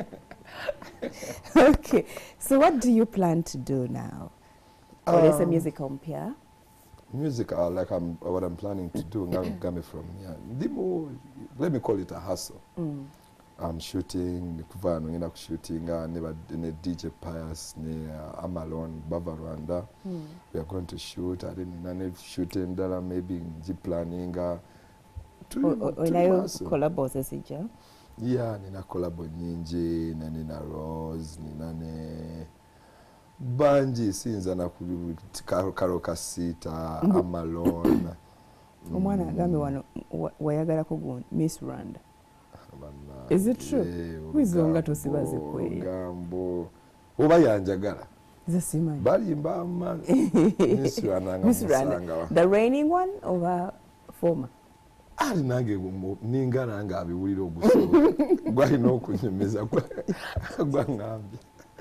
Okay. So what do you plan to do now? Um, or is a musical mpya? Music, uh, like I'm, what I'm planning to do, ngame from here. Yeah. Let me call it a hustle. Mm. I'm shooting kuva ngenda ku shootinga ne ne D J Pius ne uh, Amalon Bava Rwanda. Mm. We are going to shoot. I didn't know shooting that maybe nji planninga. Oinayo collabos esija? Yeah, nina collabo nyingi, na nina Rose, nina ne Banji sinza na ku Karoka Sita, Amalon. Omwana agambe wano wayagala ko gundi Miss Rwanda. Is it true? Wizonga tosibaze kwe. Gambo. Oba yanjagala. Zasimanyi. Bali mbama. Miss Rwanda nga musanga. The reigning one or former? Ali nange ninga nanga abiwulira ogusobola. Gwali n'okunyemeza gwa ngambi.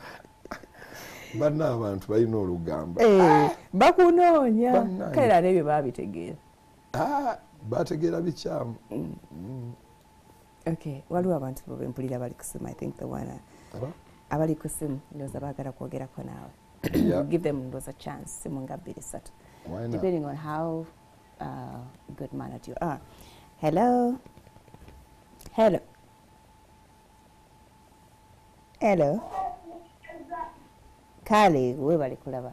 Bana abantu balina olugamba. Eh, bakunoonya. Kale nebyo babitegeera. Ah, bategeera bikyamu. Okay, waliwo abantu bempulira bali kusimu. I think the one uh, abali kusimu ndoza bagala kwogerako naawe. Yeah. Give them those a chance. Simu nga bbiri ssatu. Why not? Depending on how uh, good mannered you are. Hello. Hello. Hello. Kale, we bali kulaba.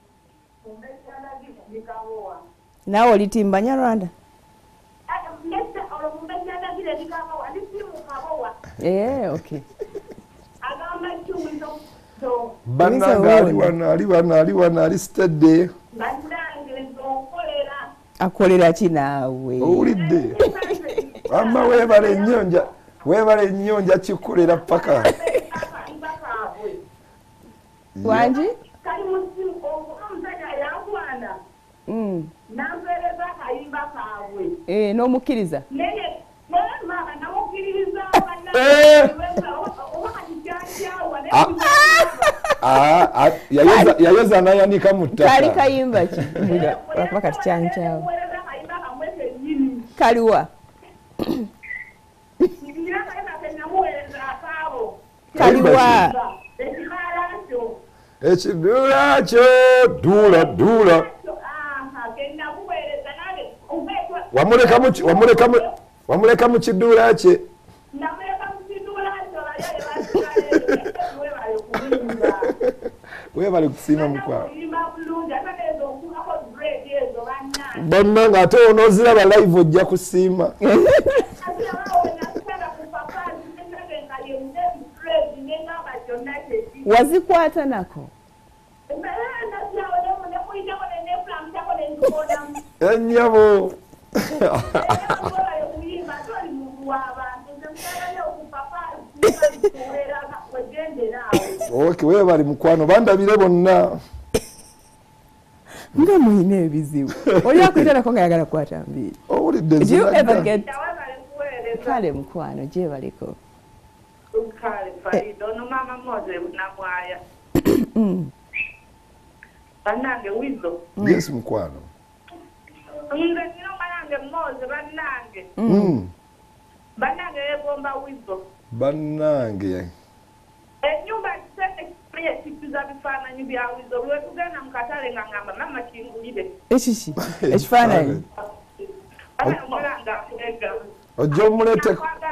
Nawe olitimba Nyarwanda? Yeah, okay. Bananga ali wana ali wana ali wana ali steady. Akolera ki naawe? Owulidde? Amma weebale ennyonja weebale ennyonja kikolera paka. Wanji? Kali musimu omusajja yakwana. Mm. Nampereza kayimba kaabwe. Eh, n'omukkiriza? Neye, mama namukkiriza bannange. Ah, yayoza yayoza nayanika mu ttaka. Kali kayimba ki? Lwakuba kati kyankyawo. Kaliwa? Kaliwa? Ekidula kyo dula dula. Wamuleka mu wamuleka mu wamuleka mu kidula kye. Weebale kusiima mukwa. Bonna ng'ate onooziraba live ojja kusiima. Wazikwata nako? Ennyabo. Okay, weebale mukwano bandabire bonna. Nga muyina ebizibu. Oli akuyitanako nga yagala kukwata mbiri. Owulidde Do you ever get... Kale mukwano gyebaliko. Kale Farida ono mama Moze namwaya. Bannange wizo. Yes mukwano. Nge nino bannange Moze bannange. Mm. Bannange yegomba wizo. Bannange. Enyumba kisene kiye kipiza bifaananyi bya wizo. Lwe tugenda mu katale nga ngamba mama kingulire. Ekiki? Ekifaananyi? Ana mulanga kulega. Ojo mulete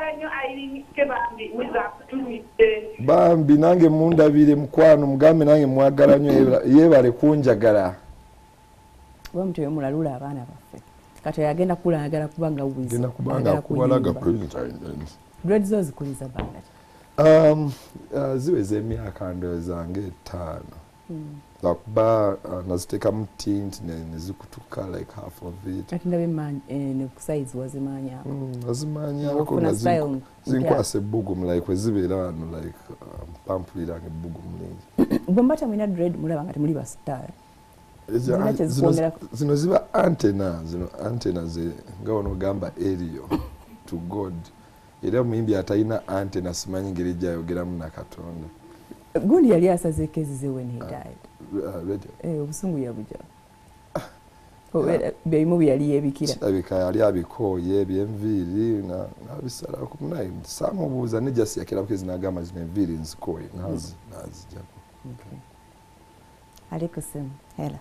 Bambi nange mundabire mukwano mugambe nange mwagala nnyo yebale kunjagala. Bamuto yomulalula abaana baffe. Kati yagenda kulagala kubanga wizo. Genda kubanga kubalaga president. Dreads zo zikuliza banga. Um uh, ziweze emyaka ndozange ttaano. Mm. Lakuba uh, naziteka mu tint ne nezikutuka like half of it. Ati ndabe man eh, ne size wazimanya. Mm, wazimanya ko nazinku zinkwase bugu like wezibeera wano like um, pampulira nge bugu mlingi. Bombata mwina dread mulaba ngati muli ba star. Zino, zino ziba antenna zino antenna ze nga ono gamba Elio to God. Era muyimbi atayina antenna simanyi ngeri gyayogeramu na Katonda. Gundi yali asazeeko ezize when he died. Uh, radio. Eh, obusungu yabuja. Obe beyimu byali yebikira. Abika yali abikoye byemviri na nabisala ku nayi samubuza ne just yakira kwezi nagama zine enviri nzikoye nazi nazi jako. Okay. Aliko sim. Hello.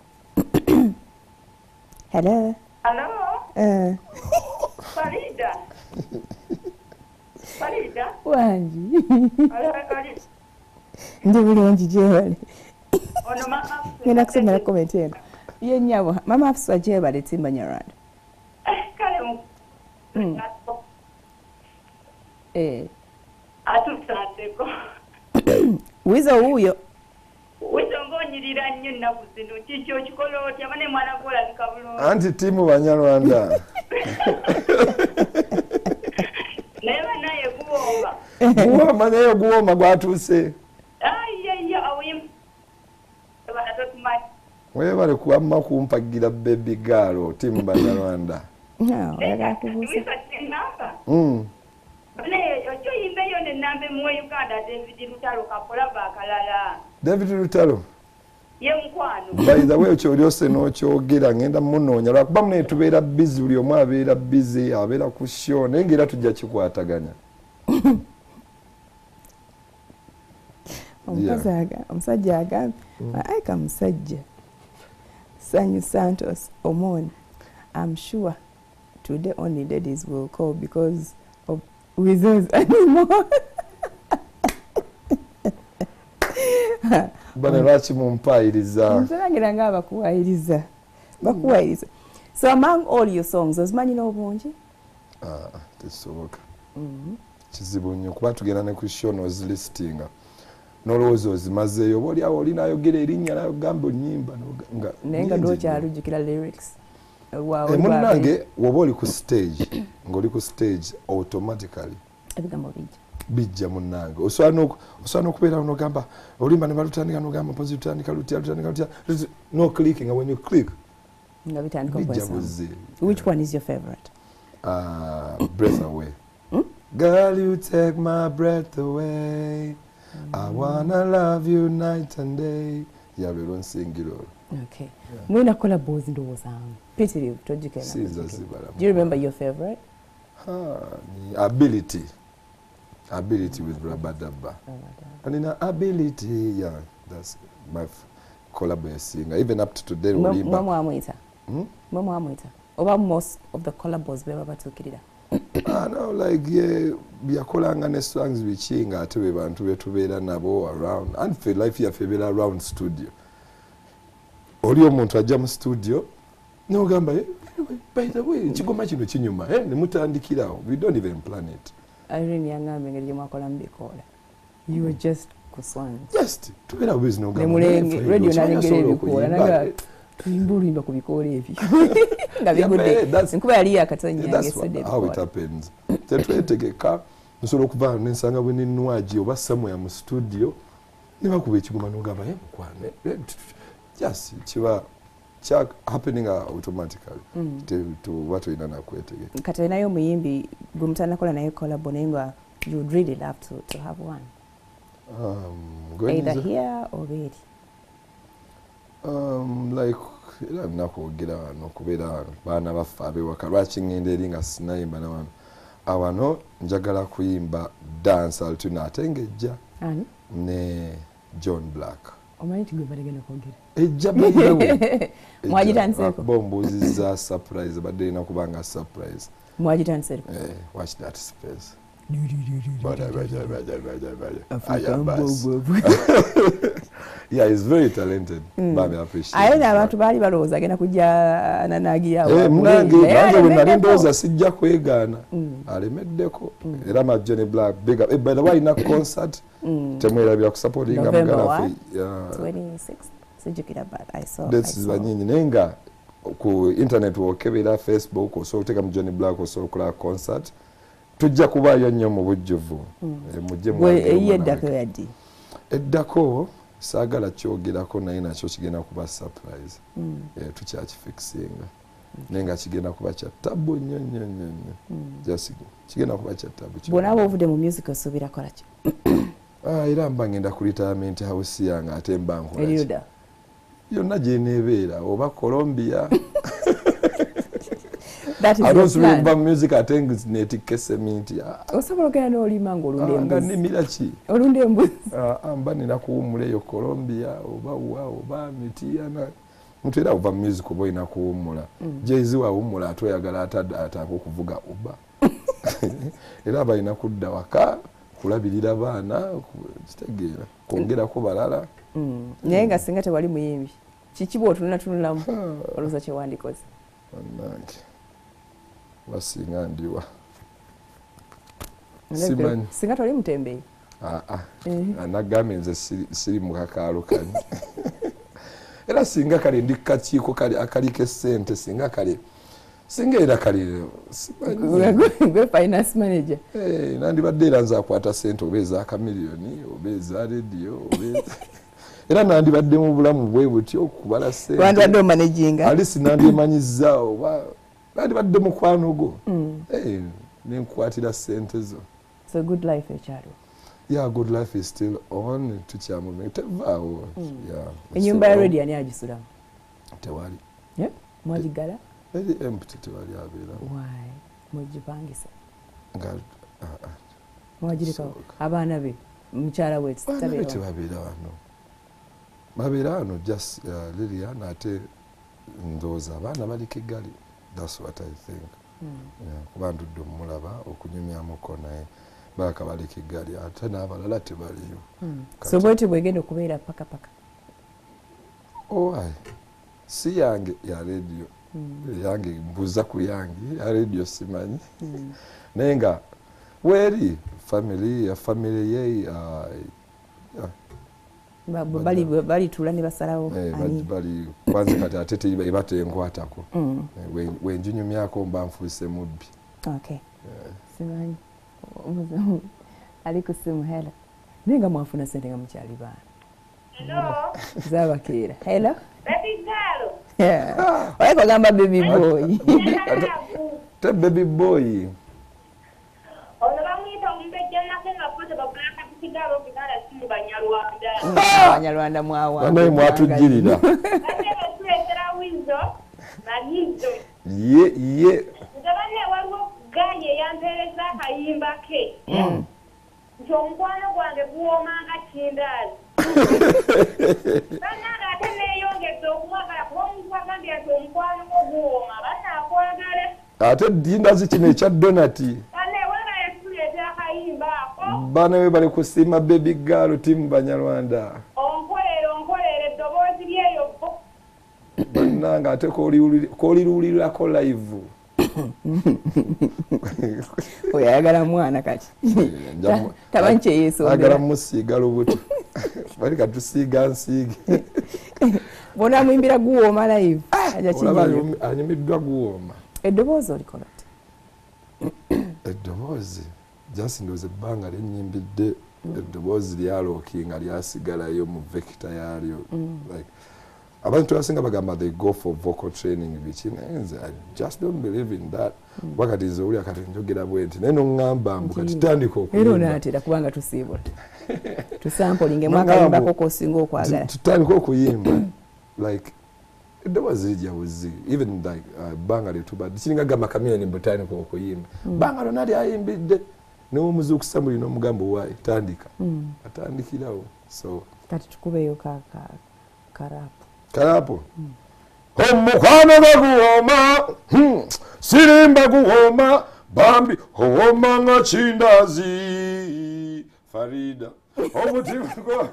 Hello. Hello. Eh. Farida. Farida wangi ali ndi bulungi gyebale ono mama ngenda kusomera comment eno ye nnyabo mama afuswa gyebale Timba Nyarwanda kale Mm. eh atutateko wizo wuuyo wizo ngonyirira nnyo ennaku zino kikyo kikola otya bane mwana gwolabika bulungi anti timu Banyarwanda naye banaye guwomba guwoma naye guwoma gwatuuse ayiyeyo awim banatotumanyi webale kuwamma kumpagira baby girl timu Banyarwanda oyagala kubuusa enamba mm. naye ojo yimbeyo nenamba mu Uganda David Lutalo kakola bakalala David Lutalo ye mukwano by the way okyoliose n'okyogera ngenda munoonya lwakuba mune tubeera busy buli omu abeera busy abeera ku show naye ngera tujja kikwataganya omusajja agambye aika musajja Sanyu Santos Omoni I'm sure today only ladies will call because of wizards anymore. bane lwaki mumpaayiriza nsangira nga abakuwaayiriza bakuwaayiriza so among all your songs ozimanyi n'obungi ah tekisoboka kizibu nnyo kuba tugenda ne ku show n'ozilistinga n'olowooza ozimazeeyo oba oliawo olinayogera erinnya nayogamba onyimba naye nga n'okyalujjukira lyrics munange woba oli ku stage ng'oli ku stage automatically ebigambo bijja bijja munange osobola n'okubeera n'ogamba olimba ne balutandika n'ogamba mpozi lutandika lutya lutandika lutya no clicking when you click nga bitandika bijja buzze. Which one is your favorite? Uh, breath away. Hmm? Girl, you take my breath away. Mm. I wanna love you night and day. Yeah, we don't sing it all. Okay. Mwina kola bozi ndowooza mpitirivu tojjukira. Do you remember your favorite? Ha, ability. Ability with Rabadaba. And in ability, yeah, that's my collab singer. Even up to today, Mwa mwa amwita. Hmm? Mwa mwa amwita. Oba most of the collabos beba batukirira. Ah, no, like yeah, byakolanga ne songs bichinga ate be bantu betubeera nabo around and feel life ya febela around studio. Oli omuntu ajja mu studio n'ogamba eh by the way kigoma kino kinyuma eh ne mutandikirawo we don't even plan it. Irene yangambe ngeri mwakola mbikola. You were just kuswanga. Just tubeera busy n'ogamba. Ne mulenge radio nalengere ebikola naga tuimbulimba ku bikola ebyo. Nkuba yali yakatonya yesterday. That's how it happens. Tetwetegeka nsobola okuva n'ensanga bwe ninwaji oba somewhere mu studio ne bakuba ekigoma n'ogamba eh mukwane just kiba kya happening automatically mm. to, to what we nana kwetegeka. Kati nayo muyimbi gumutana kola nayo collab nenga you would really love to to have one. Um, either here or there. Um, like era nakwogera n'okubeera baana baffe abewaka lwaki ngenda eri nga sinayimba n'abantu awano njagala kuyimba dance altuna ate ng'ejja ne John Black. Omanyi tigwe balegenda kwogera ejja bayirewo mwagitanseko bombuzizza surprise badde ina kubanga surprise mwagitanseko eh watch that space. Yeah, he's very talented. Mm. Bami appreciate. Aye na abantu bali balowooza agenda kujja nanagi awo. Eh mnange banze bwe nali ndowooza sijja kwegaana. Alemeddeko. Era ma Johnny Black big up. By the way na concert temwerabira ku supporting amagana for twenty-sixth sijjukira but I saw. This is banyinyi nenga ku internet wokebera Facebook osobola okuteka mu Johnny Black osobola okukola concert. Tujja kubayo nnyo mu bujjuvu. Mujje mu eddako yaddi. Eddako saagala kyogerako naye nakyo kigenda kuba surprise. Eh tukyakifixinga. Nenga kigenda kuba kya tabu nnyo nnyo nnyo. Just kigenda kuba kya tabu. Bona obuvude mu music osuubira kola ki? Ah era mba ngenda ku retirement house yange ate mba nkola. Eriuda. Yonna gye neebeera oba Colombia. That is I don't remember music attends netike seminti. Osobola okera no limango olunde embuzi. Nga nimira ki? Olunde embuzi. Ah amba nina kuwumula eyo Colombia oba wa oba Mitiana. Muntu era uva music oba ina kuwumula. Jay-Z wa wumula atoyagala atadda atako kuvuga oba. era balina kudda waka kulabirira baana kitegeera kwongerako balala naye nga singa tewali muyimbi kiki bw'otunula tunulamu olowooza kyewandikoze bannange basinga ndiwa singa toli mutembeeyi anagambye nze siri mu kakaalo kani era singa kale ndi kakiiko akaliko essente singa kale singa era kale gwe finance manager nandibadde era nze akwata ssente oba ez'akamiliyoni oba eza rediyo era nandibadde mu bulamu bwe butyo okubala ssente wandibadde omanaginga alisi nandyemanyiza oba nandibadde mukwano gwo nenkwatira ssente zo. So good life ekyalo. Yeah, good life is still on. Tuchamu tevaawo. Yeah. Enyumba ya ready ani agisulamu? Tewali. Yeah. Mwagigala? Very empty tewali abeera. Why? Mwagipangisa? Nga ah ah. Mwagirika abaana be mukyala we tabeera. Tebabeera wano. Babeera wano just uh, Lilian ate ndooza abaana bali Kigali. That's what I think. Mm. Yeah, kuba ndudde omulaba okunyumyamuko naye baka bali Kigali ate n'abalala tebaliyo. Mm. So bwete bwegenda okubeera paka paka? Oh, aye. Si yange ya radio. Mm. Yange mbuza ku yange ya radio simanyi. Mm. Naye nga weri family ya family ye uh, yeah. bali bali tula ne basalawo ani bali kwanza kati atete ibate enkwatako wenjinyumyako mba mfuse mubbi. Okay. Simanyi ali kusimu hela ninga mwafuna sente nga mukyali bana. Hello zaba kira hello baby girl. Yeah. Oya kugamba baby boy. Te baby boy. Ono bamwita omumbejja nakenga foto babulaka kisigalo kigala simu Banyarwanda. Banyarwanda mwawa. Banaye mwatujirira. Ate batuletera wizo manizo. Ye ye. Ndabane waliwo gaye yampereza akayimba ke. Mm. Njomukwano gwange guwoomanga kindazi. Bannange ate neeyongedde okumwagala kuba omuntu agambye nti omukwano gwo guwooma banaakwagala. Ate dindazi kino ekya donati. Bana we bali kusima baby girl timu Banyarwanda. Onkolere onkolere eddoboozi lyeyo bo. Bannanga ate kolirulira ko live. Oyagala mwana kati. Tabanche yeso. Agala musiga lubuto. Bali katusiga nsige. Bona mwimbira guwoma live. Aja kinyo. Anyumiddwa guwoma. Eddoboozi olikola ati. Eddoboozi just ndoze banga lenyimbidde eddoboozi lyalookinga lyasigalayo mu vector yalyo. Like abantu abasinga bagamba they go for vocal training bikinenze. I just don't believe in that. Wakati nzowulira kati njogera bwenti naye noŋŋamba mbu kati tandika okuyimba. Era onaatera kubanga tusiibula tusampolinge mwakayimba koko osinga okwagala tutandika okuyimba like eddoboozi lijja buzi even like uh, banga lyetubadde kiringa gamba kamiyoni mbutandika okuyimba. Mm. Banga lona lyayimbidde n'omuzi okusamuli n'omugambo waayi tandika. Mm. Atandikirawo so kati tukubeyo ka ka karapo karapo. Mm. Omukwano guwooma hmm. Sirimba guwooma bambi owooma nga kindazi Farida omutima gwo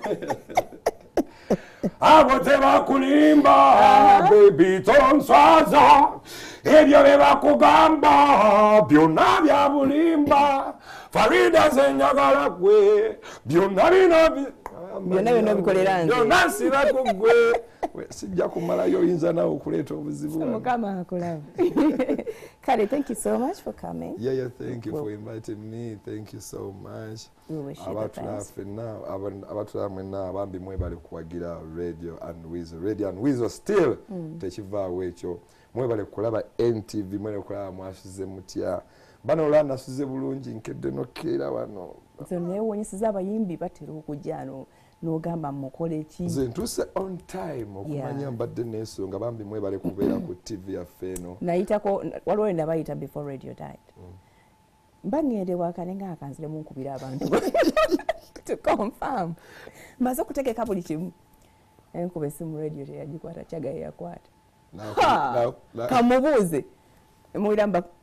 abo tebakulimba baby tonswaza ebyo bebakugamba byonna bya bulimba Farida zenyagala gwe byonna bino byonna byonna bikolera nze byonna nsiba ku gwe sijja kumalayo oyinza nawe okuleeta obuzibu. Mukama akulaba. Kale, thank you so much for coming. Yeah, yeah, thank you well, for inviting me. Thank you so much. We wish you the best. Abatula mwena abambi mwe bali kuwagira radio and Weasel. Radio and Weasel still mm. tekivaawo ekyo. Mwe bali kulaba N T V, mwe kulaba mwashize mutya. Bano olwa nasuze bulungi nkedde nokeera wano. So naye wonyesiza abayimbi batera okujjano n'ogamba mukole ki. Nze ntuse on time okumanya yeah. Mbadde n'ensonga bambi mwe bali kubeera ku T V yaffe eno. Nayitako waliwo enda bayita before radio died. Mm. Mba ngende wakane nga akanzire mu nkubira abantu. To confirm. Maze okutegeka buli kimu. Enkube simu radio teyagikwata kyagaye yakwata. Now, now, now. Kamubuuze. Muwira mba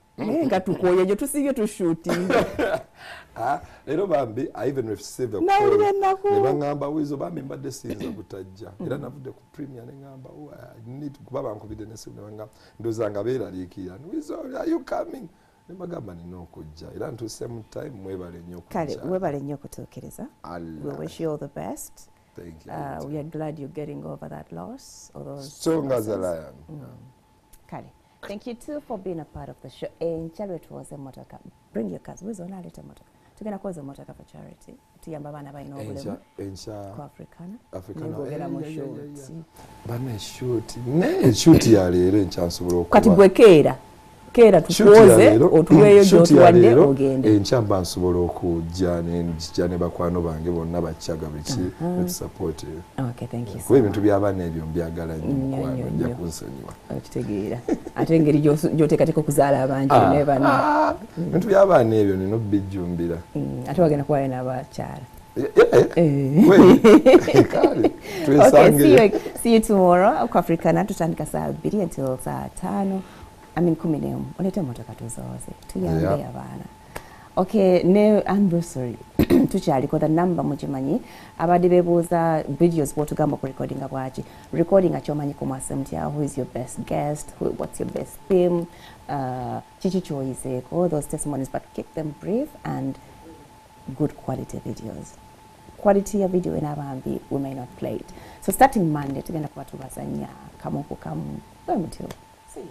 naye nga tukoye gye tusibye tushooting. Ah, leero bambi I even received a call. Ne baŋŋamba Wizo bambi mbadde siyinza butajja. Era navudde ku premier ne ŋŋamba I need kuba bankubidde n'essimu ne baŋŋamba ndowooza nga beeraliikirira. Wizo, are you coming? Ne bagamba nina okujja. Era ntuuse mu time mwebale nnyo okujja. Kale, webale nnyo okutuukiriza. We wish you all the best. Thank you. Uh, we are glad you're getting over that loss. Or those Strong as a lion. Mm. Kale. Thank you too for being a part of the show. And Charity was a motoka. Bring your cars. Wizo na leta motoka. Tugenda koza motoka for charity. Tuyamba bana bayina obulemu. Encha kwa Africana. Africana. Ngogera mu shoot. Bana shoot. Ne shoot ya leero encha nsobola okuba. Kati bwekeera. Keera tukoze otuweeyo gy'otuwadde ogende. Encha mba nsobola okujja ne ne bakwano bange bonna bakyaga biki ne support. Okay, thank you. Kuba ebintu by'abaana ebyo mbyagala nnyo mukwano njja kunsonyiwa. Okitegeera. Ate engeri gy'oteekateeka okuzaala abantu ne bana. Ebintu by'abaana ebyo nina okubijjumbira. Ate wagenda kubayo n'abakyala. Okay, see you, see you tomorrow ku Africana tutandika saa bbiri until saa tano. I mean kumi n'emu olete motoka tuzoze tuyambe abaana. Okay, ne anniversary tukyaliko the number mugimanyi abadde beebuuza videos bw'otugamba ku recordinga bwaki recording akyomanyi ku masemtya who is your best guest, who, what's your best theme, uh, kiki kyoyizeeko, those testimonies, but keep them brief and good quality videos. Quality ya video enabambi we may not play it. So starting Monday tugenda kuba tubazanya kamu ku kamu until see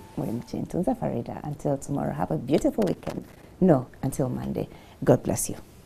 you. Until tomorrow, have a beautiful weekend. No, until Monday. God bless you.